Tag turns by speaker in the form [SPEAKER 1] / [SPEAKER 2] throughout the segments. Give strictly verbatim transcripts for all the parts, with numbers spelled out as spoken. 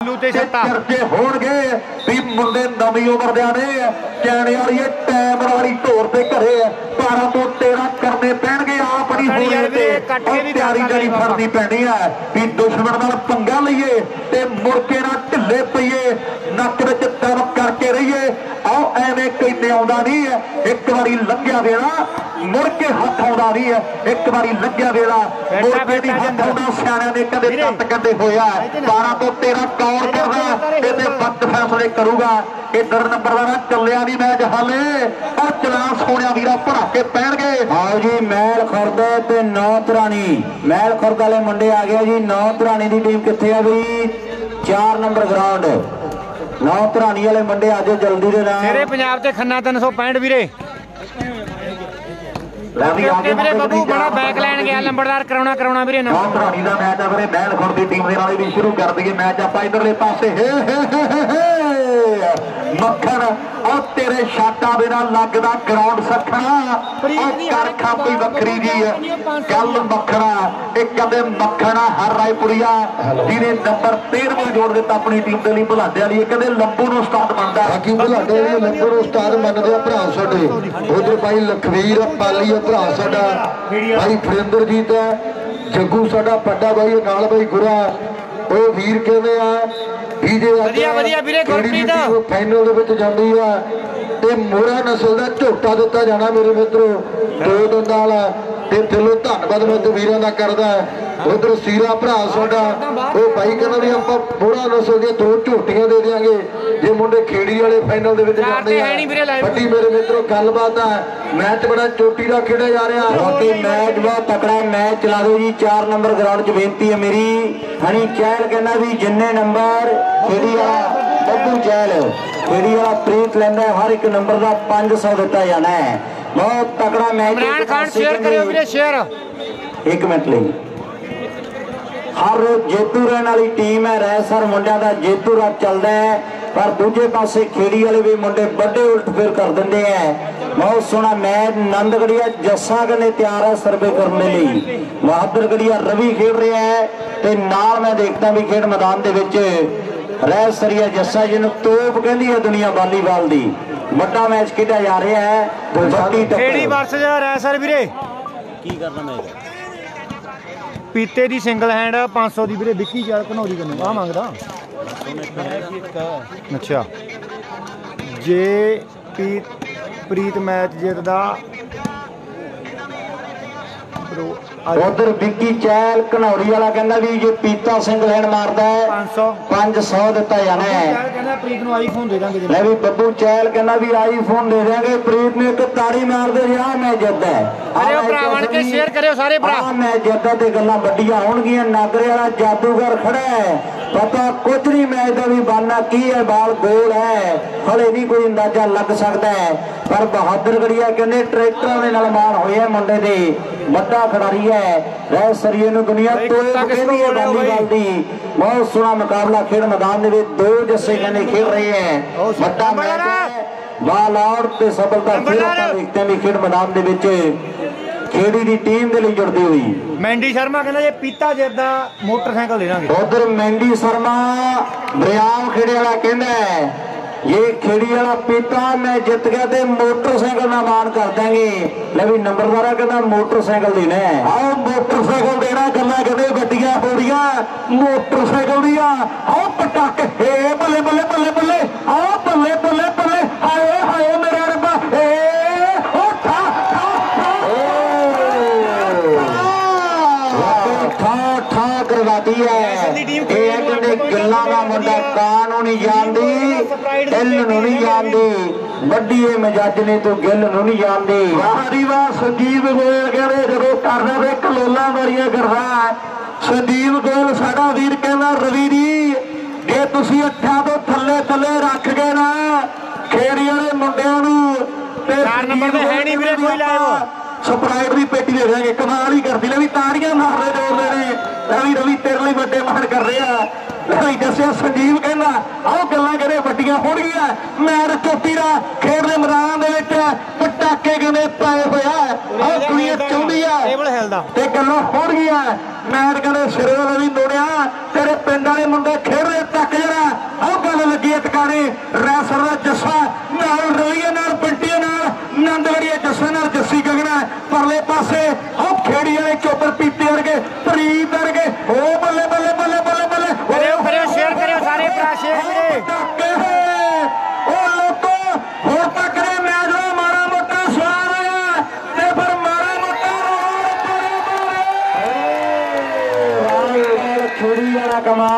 [SPEAKER 1] ਬੱਲੂ ਤੇ ਛੱਤਾ
[SPEAKER 2] ਚਰਚੇ ਹੋਣਗੇ ਵੀ ਮੁੰਡੇ ਨਵੀਂ ਉਮਰ ਦੇ ਨੇ ਕਹਿਣੇ ਵਾਲੀ ਟਾਈਮ ਵਾਲੀ ਢੋਰ ਤੇ ਘਰੇ ਬਾਰਾਂ ਤੋਂ ਤੇਰਾਂ ਕਰਨੇ ਪੈਣਗੇ ਆਪ ਨਹੀਂ ਹੋਣੇ ਤੇ ਤਿਆਰੀ ਜਿਹੜੀ ਫੜਨੀ ਪੈਣੀ ਹੈ ਵੀ ਦੁਸ਼ਮਣ ਨਾਲ ਪੰਗਾ ਲਈਏ ਤੇ ਮੁੜ ਕੇ ਨਾ ਢਿੱਲੇ ਪਈਏ ਨੱਕ ਵਿੱਚ ਦਮ ਕਰਕੇ ਰਹੀਏ ਆਓ ਐਵੇਂ ਕਹਿੰਦੇ ਆਉਂਦਾ ਨਹੀਂ ਹੈ ਇੱਕ ਵਾਰੀ ਲੰਘਿਆ ਵੇਲਾ ਮੁੜ ਕੇ ਹੱਥ ਆਉਂਦਾ ਨਹੀਂ ਹੈ ਇੱਕ ਵਾਰੀ ਲੰਘਿਆ ਵੇਲਾ ਮੁੜ ਕੇ ਨਹੀਂ ਹੱਥ ਆਉਂਦਾ ਸਿਆਣਿਆਂ ਨੇ ਕਦੇ ਤੱਤ ਕੱਢੇ ਹੋਇਆ ਬਾਰਾਂ ਤੋਂ ਤੇਰਾਂ ਕੌਣ ਕਰਦਾ ਇਹਦੇ ਵਕਤ ਫੈਸਲੇ ਕਰੂਗਾ ਇਧਰ ਨੰਬਰ ਵਾਲਾ ਚੱਲਿਆ ਨਹੀਂ ਮੈਚ ਹਾਲੇ ਪਰ ਚਲਾਨ ਸੋਹਣਿਆ ਵੀਰਾ ਭਰਾ ਕੇ ਪੈਣਗੇ
[SPEAKER 3] ਆਓ ਜੀ ਮਹਿਲ ਖੁਰਦ ਤੇ ਨੌ ਧਰਾਣੀ ਮਹਿਲ ਖੁਰਦ ਵਾਲੇ ਮੁੰਡੇ ਆ ਗਏ ਜੀ ਨੌ ਧਰਾਣੀ ਦੀ ਟੀਮ ਕਿੱਥੇ ਆ ਬਈ ਚਾਰ ਨੰਬਰ ਗਰਾਊਂਡ ਨੌ ਧਰਾਣੀ ਵਾਲੇ ਮੁੰਡੇ ਆਜੋ ਜਲਦੀ ਦੇ ਨਾਲ
[SPEAKER 1] ਤੇਰੇ ਪੰਜਾਬ ਤੇ ਖੰਨਾ ਤਿੰਨ ਸੌ ਪੈਂਹਠ ਵੀਰੇ ਵੀਰੇ ਬੱਬੂ ਬੜਾ ਬੈਕ ਲੈਣ ਗਿਆ ਲੰਬੜਦਾਰ ਕਰਾਉਣਾ ਕਰਾਉਣਾ ਵੀਰੇ
[SPEAKER 2] ਨੌ ਧਰਾਣੀ ਦਾ ਮੈਚ ਆ ਵੀਰੇ ਮਹਿਲ ਖੁਰਦ ਦੀ ਟੀਮ ਦੇ ਨਾਲ ਵੀ ਸ਼ੁਰੂ ਕਰ ਦਈਏ ਮੈਚ ਆਪਾਂ ਇਧਰਲੇ ਪਾਸੇ ਹੇ ਮੱਖਣ ਉਹ ਤੇਰੇ ਸ਼ਾਟਾਂ ਦੇ ਨਾਲ ਲੱਗਦਾ ਗਰਾਊਂਡ ਸੱਖਣਾ ਉਹ ਕਰ ਖਾਪੀ ਵੱਖਰੀ ਜੀ ਗੱਲ ਮੱਖਣਾ ਇੱਕ ਕਦੇ ਮੱਖਣਾ ਹਰ ਰਾਏਪੁਰੀਆ ਜਿਹਨੇ ਨੰਬਰ ਤੇਰਵਾਂ ਜੋੜ ਦਿੱਤਾ ਆਪਣੀ ਟੀਮ ਦੇ ਲਈ ਬੁਲਾਡੇ ਵਾਲੀ ਕਦੇ ਲੰਬੂ ਨੂੰ ਉਸਤਾਦ ਮੰਨਦਾ
[SPEAKER 4] ਬਾਕੀ ਬੁਲਾਡੇ ਵਾਲੇ ਲੰਬੂ ਨੂੰ ਉਸਤਾਦ ਮੰਨਦੇ ਆ ਭਰਾ ਸਾਡੇ ਉਧਰ ਭਾਈ ਲਖਵੀਰ ਪਾਲੀ ਆ ਭਰਾ ਸਾਡਾ ਭਾਈ ਫਰਿੰਦਰਜੀਤ ਜੱਗੂ ਸਾਡਾ ਵੱਡਾ ਭਾਈ ਨਾਲ ਭਾਈ ਗੁਰਾ ਉਹ ਵੀਰ ਕਹਿੰਦੇ ਆ ਵੀ ਜੇ
[SPEAKER 1] ਵਧੀਆ ਵਧੀਆ ਵੀਰੇ ਗੁਰਪ੍ਰੀਤ
[SPEAKER 4] ਫਾਈਨਲ ਦੇ ਵਿੱਚ ਜਾਂਦੀ ਆ ਤੇ ਮੋਹਰਾ ਨਸਲ ਦਾ ਝੋਟਾ ਦਿੱਤਾ ਜਾਣਾ ਮੇਰੇ ਮਿੱਤਰੋ ਦੋ ਦੰਦਾਂ ਵਾਲਾ ਤੇ ਦਿਲੋਂ ਧੰਨਵਾਦ ਮੈਂ ਤੇ ਵੀਰਾਂ ਦਾ ਕਰਦਾ ਉਧਰ ਸੀਰਾ ਭਰਾ ਸਾਡਾ ਉਹ ਭਾਈ ਕਹਿੰਦਾ ਵੀ ਆਪਾਂ ਮੋਹਰਾ ਨਸਲ ਦੀਆਂ ਦੋ ਝੋਟੀਆਂ ਦੇ ਦਿਆਂਗੇ ਜੇ ਮੁੰਡੇ ਖੇੜੀ ਵਾਲੇ ਫਾਈਨਲ ਦੇ ਵਿੱਚ ਜਾਂਦੇ ਆ ਵੱਡੀ ਮੇਰੇ ਮਿੱਤਰੋ ਗੱਲਬਾਤ ਆ ਮੈਚ ਬੜਾ ਚੋਟੀ ਦਾ ਖੇਡਿਆ ਜਾ ਰਿਹਾ
[SPEAKER 3] ਬਾਕੀ ਮੈਚ ਬਹੁਤ ਤਕੜਾ ਮੈਚ ਚਲਾ ਦਿਓ ਜੀ ਚਾਰ ਨੰਬਰ ਗਰਾਊਂਡ 'ਚ ਬੇਨਤੀ ਹੈ ਮੇਰੀ ਹਣੀ ਚਹਿਲ ਕਹਿੰਦਾ ਵੀ ਜਿੰਨੇ ਨੰਬਰ ਖੇੜੀ ਵਾਲਾ ਬੱਬੂ ਚਹਿਲ ਖੇੜੀ ਵਾਲਾ ਪ੍ਰੀਤ ਲੈਂਦਾ ਹਰ ਇੱਕ ਨੰਬਰ ਦਾ ਪੰਜ ਸੌ ਦਿੱਤਾ ਜਾਣਾ ਹੈ ਬਹੁਤ ਤਕੜਾ ਮੈਚ
[SPEAKER 1] ਇਮਰਾਨ ਖਾਨ ਸ਼ੇਅਰ ਕਰਿਓ ਵੀਰੇ ਸ਼ੇਅਰ
[SPEAKER 3] ਇੱਕ ਮਿੰਟ ਲਈ ਹਰ ਜੇਤੂ ਰਹਿਣ ਵਾਲੀ ਟੀਮ ਹੈ ਰੈਸਰ ਮੁੰਡਿਆਂ ਦਾ ਜੇਤੂ ਰਾਤ ਚੱਲਦਾ ਹੈ ਪਰ ਦੂਜੇ ਪਾਸੇ ਖੇੜੀ ਵਾਲੇ ਵੀ ਮੁੰਡੇ ਵੱਡੇ ਉਲਟ ਫੇਰ ਕਰ ਦਿੰਦੇ ਆ ਬਹੁਤ ਸੋਹਣਾ ਮੈਚ ਨੰਦਗੜੀਆ ਜੱਸਾ ਕਨੇ ਤਿਆਰ ਹੈ ਸਰਵੇ ਕਰਨ ਦੇ ਲਈ ਬਹਾਦਰਗੜੀਆ ਰਵੀ ਖੇਡ ਰਿਹਾ ਹੈ ਤੇ ਨਾਲ ਮੈਂ ਦੇਖਦਾ ਵੀ ਖੇਡ ਮੈਦਾਨ ਦੇ ਵਿੱਚ ਰੈਸਰੀਆ ਜੱਸਾ ਜਿਹਨੂੰ ਤੋਪ ਕਹਿੰਦੀ ਹੈ ਦੁਨੀਆ ਵਾਲੀਬਾਲ ਦੀ ਵੱਡਾ ਮੈਚ ਖੇਡਿਆ ਜਾ ਰਿਹਾ ਹੈ
[SPEAKER 1] ਖੇੜੀ ਵਰਸਸ ਰੈਸਰ ਵੀਰੇ
[SPEAKER 3] ਕੀ ਕਰਨਾ ਮੈਂ
[SPEAKER 1] ਪੀਤੇ ਦੀ ਸਿੰਗਲ ਹੈਂਡ ਪੰਜ ਸੌ ਦੀ ਵੀਰੇ ਵਿੱਕੀ ਚਾਲ ਘਨੌਰੀ ਕੰਨੂ ਆ ਮੰਗਦਾ ਅੱਛਾ ਜੇ ਪ੍ਰੀਤ ਮੈਚ ਜਿੱਤਦਾ
[SPEAKER 3] ਉਧਰ ਵਿੱਕੀ ਚਹਿਲ ਘਨੌਰੀ ਵਾਲਾ ਕਹਿੰਦਾ ਵੀ ਜੇ ਪੀਤਾ ਸਿੰਗਲ ਹੈਂਡ ਮਾਰਦਾ ਹੈ ਪੰਜ ਸੌ ਦਿੱਤਾ ਜਾਣਾ ਹੈ
[SPEAKER 1] ਕਹਿੰਦਾ ਪ੍ਰੀਤ ਨੂੰ ਆਈਫੋਨ ਦੇ ਦਾਂਗੇ
[SPEAKER 3] ਲੈ ਵੀ ਬੱਬੂ ਚਹਿਲ ਕਹਿੰਦਾ ਵੀ ਆਈਫੋਨ ਦੇ ਦਿਆਂਗੇ ਪ੍ਰੀਤ ਨੇ ਇੱਕ ਤਾੜੀ ਮਾਰਦੇ ਜਾ ਮੈਂ ਜਿੱਤਦਾ
[SPEAKER 1] ਅਰੇ ਭਰਾ ਬਣ ਕੇ ਸ਼ੇਅਰ ਕਰਿਓ ਸਾਰੇ ਭਰਾ
[SPEAKER 3] ਮੈਂ ਜਿੱਤਦਾ ਤੇ ਗੱਲਾਂ ਵੱਡੀਆਂ ਹੋਣਗੀਆਂ ਨਾਗਰੇ ਵਾਲਾ ਜਾਦੂਗਰ ਖੜਾ ਹੈ ਪਤਾ ਕੁਝ ਨਹੀਂ ਮੈਚ ਦਾ ਵੀ ਬਾਨਾ ਕੀ ਹੈ ਬਾਲ ਗੋਲ ਹੈ ਹਲੇ ਨਹੀਂ ਕੋਈ ਅੰਦਾਜ਼ਾ ਲੱਗ ਸਕਦਾ ਹੈ ਪਰ ਬਹਾਦਰਗੜੀਆ ਕਹਿੰਦੇ ਟਰੈਕਟਰਾਂ ਦੇ ਨਾਲ ਮਾਰ ਹੋਏ ਮੁੰਡੇ ਦੇ ਵੱਡਾ ਖਿਡਾਰੀ ਹੈ ਰੈਸਰੀਏ ਨੂੰ ਦੁਨੀਆ ਤੋੜ ਕਹਿੰਦੀ ਹੈ ਵਾਲੀਬਾਲ ਦੀ ਬਹੁਤ ਸੋਹਣਾ ਮੁਕਾਬਲਾ ਖੇਡ ਮੈਦਾਨ ਦੇ ਵਿੱਚ ਦੋ ਜੱਸੇ ਕਹਿੰਦੇ ਖੇਡ ਰਹੇ ਹੈ ਵੱਡਾ ਮੈਚ ਹੈ ਬਾਲ ਆਊਟ ਤੇ ਸਫਲਤਾ ਫਿਰ ਆਪਾਂ ਦੇਖਦੇ ਹਾਂ ਵੀ ਖੇਡ ਮੈਦਾਨ ਦੇ ਵਿੱਚ ਖੇੜੀ ਦੀ ਟੀਮ ਦੇ ਲਈ ਜੁੜਦੀ ਹੋਈ
[SPEAKER 1] ਮੈਂਡੀ ਸ਼ਰਮਾ ਕਹਿੰਦਾ ਜੇ ਪੀਤਾ ਜਿੱਤਦਾ ਮੋਟਰਸਾਈਕਲ ਦੇ ਦਾਂਗੇ
[SPEAKER 3] ਉਧਰ ਮੈਂਡੀ ਸ਼ਰਮਾ ਬਰਿਆਮ ਖੇੜੇ ਵਾਲਾ ਕਹਿੰਦਾ ਇਹ ਖੇੜੀ ਵਾਲਾ ਪੀਤਾ ਮੈਂ ਜਿੱਤ ਗਿਆ ਤੇ ਮੋਟਰਸਾਈਕਲ ਦਾ ਮਾਣ ਕਰ ਦਾਂਗੇ ਲੈ ਵੀ ਨੰਬਰਦਾਰਾ ਕਹਿੰਦਾ ਮੋਟਰਸਾਈਕਲ ਦੇਣਾ ਆਓ ਮੋਟਰਸਾਈਕਲ ਦੇਣਾ ਗੱਲਾਂ ਕਹਿੰਦੇ ਵੱਡੀਆਂ ਹੋੜੀਆਂ ਮੋਟਰਸਾਈਕਲ ਦੀਆਂ ਆਓ ਪਟਾਕੇ ਏ ਬੱਲੇ ਬੱਲੇ ਬੱਲੇ ਬੱਲੇ ਆਓ ਬੱਲੇ ਬੱਲੇ ਬੱਲੇ ਹਾਏ ਹਾਏ ਮੇਰੇ ਰੱਬਾ ਏ ਕਰਵਾਤੀ ਹੈ ਇਹ ਕਹਿੰਦੇ ਗੱਲਾਂ ਦਾ ਮੁੰਡਾ ਕਾਂ ਨੂੰ ਨਹੀਂ ਜਾਣਦੀ ਦਿਲ ਨੂੰ ਨਹੀਂ ਜਾਣਦੀ ਵੱਡੀ ਇਹ ਮਜੱਜ ਨੇ ਤੂੰ ਗਿੱਲ ਨੂੰ ਨਹੀਂ ਜਾਣਦੀ ਵਾਹ ਦੀ ਵਾਹ ਸੰਜੀਵ ਗੋਇਲ ਕਹਿੰਦੇ ਜਦੋਂ ਕਰਦਾ ਵੇ ਕਲੋਲਾਂ ਵਾਲੀਆਂ ਕਰਦਾ ਸੰਜੀਵ ਗੋਇਲ ਸਾਡਾ ਵੀਰ ਕਹਿੰਦਾ ਰਵੀ ਜੀ ਜੇ ਤੁਸੀਂ ਅੱਠਾਂ ਤੋਂ ਥੱਲੇ ਥੱਲੇ ਰੱਖ ਗਏ ਨਾ ਖੇੜੀ ਵਾਲੇ ਮੁੰਡਿਆਂ ਨੂੰ ਤੇ
[SPEAKER 1] ਚਾਰ ਨੰਬਰ ਤੇ ਹੈ ਨਹੀਂ ਵੀਰੇ ਕੋਈ ਲਾਇਓ
[SPEAKER 3] ਸਪਰਾਈਟ ਦੀ ਪੇਟੀ ਦੇ ਦੇਣਗੇ ਕਮਾਲ ਹੀ ਕਰਦੀ ਲੈ ਵੀ ਤਾੜੀਆਂ ਮਾਰ ਰਹੇ ਜੋਰ ਨੇ ਰਵੀ ਰਵੀ ਤੇਰੇ ਲਈ ਵੱਡੇ ਮਾਣ ਕਰ ਰਿਹਾ ਰਵੀ ਦੱਸਿਆ ਸੰਜੀਵ ਕਹਿੰਦਾ ਆਹ ਗੱਲਾਂ ਕਹਿੰਦੇ ਵੱਡੀਆਂ ਹੋਣਗੀਆਂ ਮੈਚ ਚੋਟੀ ਦਾ ਖੇਡ ਦੇ ਮੈਦਾਨ ਦੇ ਵਿੱਚ ਪਟਾਕੇ ਕਹਿੰਦੇ ਪਾਏ ਹੋਇਆ ਆਹ ਦੁਨੀਆ ਚਾਹੁੰਦੀ ਆ ਤੇ ਗੱਲਾਂ ਹੋਣਗੀਆਂ ਮੈਚ ਕਹਿੰਦੇ ਸਿਰੇ ਵਾਲੇ ਵੀ ਲੋੜਿਆ ਤੇਰੇ ਪਿੰਡ ਵਾਲੇ ਮੁੰਡੇ ਖੇਡ ਰਹੇ ਤੱਕ ਜਰਾ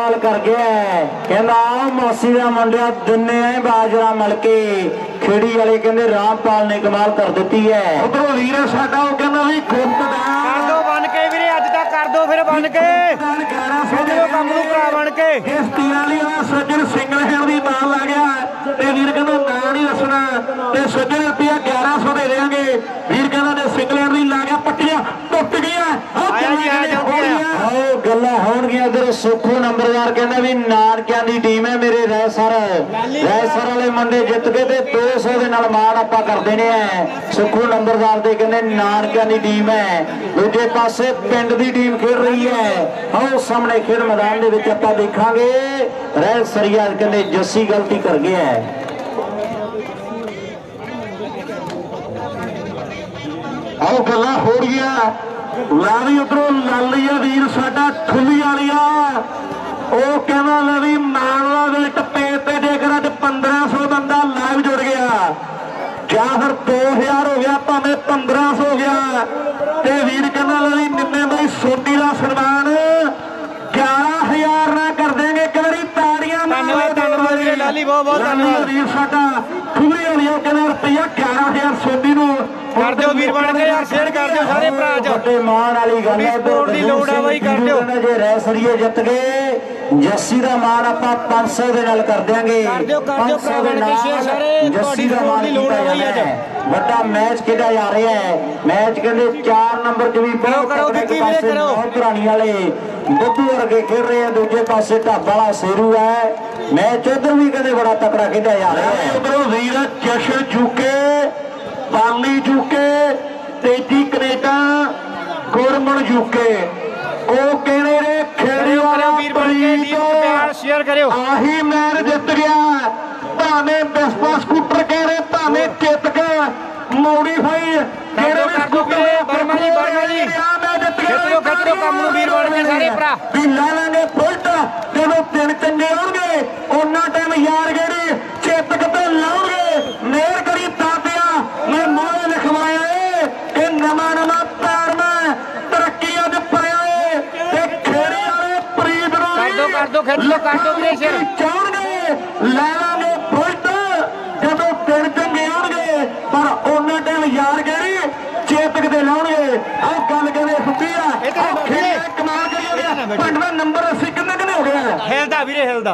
[SPEAKER 3] कमाल कर गया है। कहना मौसी का मुंडिया दिने बाजरा मल के खेड़ी वाले कहते रामपाल ने कमाल कर दी है।
[SPEAKER 2] उधरों वीर साडा वो कहना भी खुद
[SPEAKER 1] कर दो बन के वीरे अज तक कर दो फिर बन के कम नूं भरा बन के
[SPEAKER 2] इस तियाली वाला सज्जन सिंगल हैंड दी माल ला गया ते वीर कहना ना नहीं दसना ते सज्जन रुपया ग्यारह सौ दे देंगे। वीर कहना ने सिंगल हैंड दी ला गया पट्टियां टुट गया
[SPEAKER 1] आया जी आया
[SPEAKER 3] आओ गल्लां होणगियां। इधर सुखू नंबरदार कहना भी नानकियां दी टीम है मेरे रैसर रैसर वाले मुंडे जित गए ते दो सौ दे नाल माण आपां कर देने है। सुखू नंबरदार दे कहंदे नानकियां दी टीम है। दूजे पासे पिंड दी टीम खेल रही है। आओ सामने खेल मैदान दे विच आपां देखांगे रैसरिया कहंदे जस्सी गलती कर गया है।
[SPEAKER 2] आओ गल्लां हो रहीआं ला भी उधरों लालिया वीर साडा ठुली वालिया ਉਹ ਕਹਿੰਦਾ ਲੈ ਵੀ ਮਾਨਵਾ ਵਿਲਟ ਪੇ ਤੇ ਜੇਕਰ ਅੱਜ ਪੰਦਰਾਂ ਸੌ ਬੰਦਾ ਲਾਈਵ ਜੁੜ ਗਿਆ ਜਾਂ ਫਿਰ ਦੋ ਹਜ਼ਾਰ ਹੋ ਗਿਆ ਭਾਵੇਂ ਪੰਦਰਾਂ ਸੌ ਹੋ ਗਿਆ ਤੇ ਵੀਰ ਕਹਿੰਦਾ ਲੈ ਵੀ ਨਿੰਮੇ ਬਾਈ ਸੋਢੀ ਦਾ ਸਨਮਾਨ ਗਿਆਰਾਂ ਹਜ਼ਾਰ ਨਾਲ ਕਰ ਦੇਂਗੇ। ਇੱਕ ਵਾਰੀ ਤਾੜੀਆਂ
[SPEAKER 1] ਧੰਨਵਾਦ ਧੰਨਵਾਦ ਵੀਰੇ ਲਾਲੀ ਬਹੁਤ ਬਹੁਤ ਧੰਨਵਾਦ
[SPEAKER 2] ਵੀਰ ਸਾਡਾ ਠੁਲੀ ਵਾਲਿਆ ਕਹਿੰਦਾ ਰੁਪਈਆ ਗਿਆਰਾਂ ਹਜ਼ਾਰ ਸੋਢੀ ਨੂੰ
[SPEAKER 1] कर दो वीर बन के यार शेयर कर दो सारे भरा
[SPEAKER 3] बड़े मान वाली गल है
[SPEAKER 1] स्पोर्ट दी लोड़ है भाई कर दो
[SPEAKER 3] जे रैसरिए जित गए जस्सी दा मान आपां पाँच सौ दे नाल कर देंगे।
[SPEAKER 1] कर दो कर दो भरा बन के शेयर सारे
[SPEAKER 3] जस्सी दा
[SPEAKER 1] स्पोर्ट
[SPEAKER 3] मान
[SPEAKER 1] दी लोड़ है भाई आज
[SPEAKER 3] बड़ा मैच खेड़ा जा रहा है। मैच कहंदे चार नंबर च भी बहुत
[SPEAKER 1] करो विक्की वीरे करो
[SPEAKER 3] पुरानी वाले बुद्धू वर्गे खेल रहे हैं। दूजे पासे ढाबा वाला शेरू है। मैच उधर भी कहंदे बड़ा तकड़ा खेड़ा जा रहा है।
[SPEAKER 2] उधरों वीर जशन चुके पाली चुके तेजी कनेडा गुरमन चुके ਉਹ ਕਹਿੰਦੇ ਨੇ ਖੇੜੀ ਵਾਲਾ
[SPEAKER 1] ਵੀਰ ਬਣ ਕੇ ਲੀਡ ਪਿਆਰ ਸ਼ੇਅਰ ਕਰਿਓ
[SPEAKER 2] ਆਹੀ ਮੈਚ ਜਿੱਤ ਗਿਆ ਭਾਵੇਂ ਬਿਸਪਾ ਸਕੂਟਰ ਕਹਿੰਦੇ ਭਾਵੇਂ ਜਿੱਤ ਗਿਆ ਮੋਡੀਫਾਈ
[SPEAKER 1] ਜਿਹੜੇ ਵੀ ਸਕੂਟਰ ਬਰਮਾ ਜੀ ਬਰਮਾ ਜੀ ਖੇਤਰੋ ਖੇਤਰੋ ਕੰਮ ਨੂੰ ਵੀਰ ਬਣ ਕੇ ਸਾਰੇ ਭਰਾ
[SPEAKER 2] ਵੀ ਲੈ ਲਾਂਗੇ ਬੁਲਟ ਜਦੋਂ ਦਿਨ ਚੰਗੇ ਆਉਣਗੇ ਉਹਨਾਂ ਟਾਈਮ ਯਾਰ ਗੇੜੀ ਚੇਤਕ ਤੇ ਲਾਉਣਗੇ ਮੇਰ ਕਰੀ ਦਾਦਿਆ ਮੈਂ ਮੋਹ ਲਿਖਵਾਇਆ ਏ ਕਿ ਨਵਾਂ ਨਵਾਂ ਪੈਰ ਮੈਂ ਤਰੱਕੀਆਂ ਦੇ ਪਾਇਆ ਏ ਤੇ ਖੇੜੀ ਵਾਲੇ ਪ੍ਰੀਤ ਨੂੰ
[SPEAKER 1] ਕਰ ਦੋ ਕਰ ਦੋ ਖੇਤਰੋ ਕਰ ਦੋ ਵੀਰੇ ਸ਼ੇਅਰ
[SPEAKER 2] ਚਾਹਣਗੇ ਲੈ ਲਾਂਗੇ ਬੁਲਟ ਜਦੋਂ ਦਿਨ ਚੰਗੇ ਆਉਣਗੇ ਪਰ ਉਹਨਾਂ ਟਾਈਮ ਯਾਰ ਗੇੜੀ ਚੇਤਕ ਦੇ ਲਾਉਣਗੇ ਆਹ ਗੱਲ ਕਹਿੰਦੇ ਹੁੰਦੀ ਆ ਖੇੜੇ ਕਮਾਲ ਕਰੀ ਪਿੰਡ ਦਾ ਨੰਬਰ ਅਸੀਂ ਕਿੰਨੇ ਕਿੰਨੇ ਹੋ ਗਿਆ
[SPEAKER 1] ਹਿਲਦਾ ਵੀਰੇ ਹਿਲਦਾ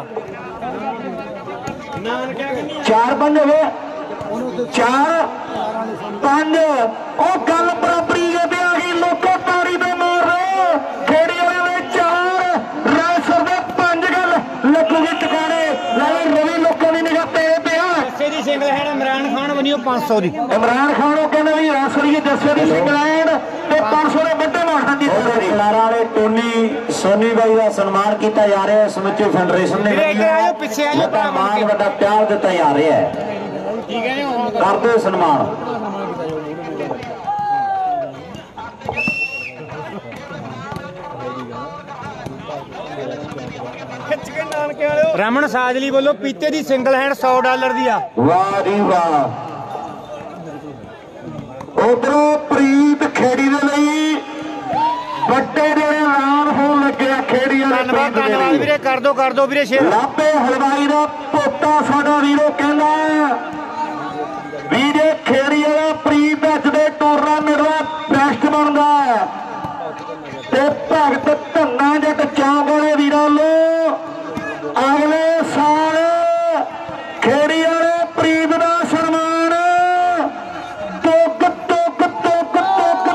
[SPEAKER 2] ਚਾਰ ਪੰਜ ਹੋ ਗਏ ਚਾਰ ਪੰਜ ਉਹ ਗੱਲ ਬਰਾਬਰੀ ਦੇ ਆ ਗਈ ਲੋਕੋ ਤਾੜੀ ਤੇ ਮਾਰ ਰਹੇ ਖੇੜੀ ਵਾਲੇ ਦੇ ਚਾਰ ਰੈਸਰ ਦੇ ਪੰਜ ਗੱਲ ਲੱਗੂਗੀ ਟਿਕਾਣੇ ਲੈ ਰਵੀ ਲੋਕਾਂ ਦੀ ਨਿਗਾਹ ਤੇ ਪਿਆ
[SPEAKER 1] ਜੱਸੇ ਦੀ ਸਿੰਗਲ ਹੈਂਡ ਇਮਰਾਨ ਖਾਨ ਬਣੀ ਪੰਜ ਸੌ ਦੀ
[SPEAKER 2] ਇਮਰਾਨ ਖਾਨ ਉਹ ਕਹਿੰਦੇ ਵੀ ਰੈਸਰੀਏ ਜੱਸੇ ਦੀ ਸਿੰਗਲ ਹੈਂਡ ਤੇ ਪੰਜ ਸੌ ਦੇ ਵੱਡੇ ਮਾਰਦਾਂ ਦੀ
[SPEAKER 3] ਖਿਲਾਰਾਂ ਵਾਲੇ ਟੋਨੀ ਸੋਨੀ ਬਾਈ ਦਾ ਸਨਮਾਨ ਕੀਤਾ ਜਾ ਰਿਹਾ ਹੈ। ਸਮੁੱਚੀ ਫੈਡਰੇਸ਼ਨ ਨੇ
[SPEAKER 1] ਪਿੱਛੇ ਆਇਓ
[SPEAKER 3] ਵੱਡਾ ਮਾਨ ਵੱਡਾ ਪਿਆਰ ਦਿੱਤਾ ਜਾ ਰਿਹਾ ਹੈ। ਕਰਦੇ ਸਨਮਾਨ
[SPEAKER 1] ਰਮਨ ਸਾਜਲੀ ਵੱਲੋਂ ਪੀਤੇ ਦੀ ਸਿੰਗਲ ਹੈਂਡ ਸੌ ਡਾਲਰ ਦੀ ਆ
[SPEAKER 2] ਵਾਹ ਜੀ ਵਾਹ ਉਧਰੋਂ ਪ੍ਰੀਤ ਖੇੜੀ ਦੇ ਲਈ ਵੱਡੇ ਜਿਹੜੇ ਐਲਾਨ ਹੋਣ ਲੱਗਿਆ ਖੇੜੀ ਵਾਲੇ
[SPEAKER 1] ਧੰਨਵਾਦ ਧੰਨਵਾਦ ਵੀਰੇ ਕਰ ਦੋ ਕਰ ਦੋ ਵੀਰੇ ਸ਼ੇਅਰ
[SPEAKER 2] ਲਾਪੇ ਹਲਵਾਈ ਦਾ ਪੋਤਾ ਸਾਡਾ ਵੀਰੋ ਕਹਿੰਦਾ ਵੀਰੇ ਖੇੜੀ ਵਾਲਾ ਪ੍ਰੀਤ ਅੱਜ ਦੇ ਟੂਰਨਾਮੈਂਟ ਦਾ ਬੈਸਟ ਬਣਦਾ ਤੇ ਭਗਤ ਧੰਨਾ ਜੱਟ ਚੌਂਕ ਵਾਲੇ ਵੀਰਾਂ ਨੂੰ ਅਗਲੇ ਸਾਲ ਖੇੜੀ ਵਾਲੇ ਪ੍ਰੀਤ ਦਾ ਸਨਮਾਨ ਟੋਕ ਟੋਕ ਟੋਕ ਟੋਕ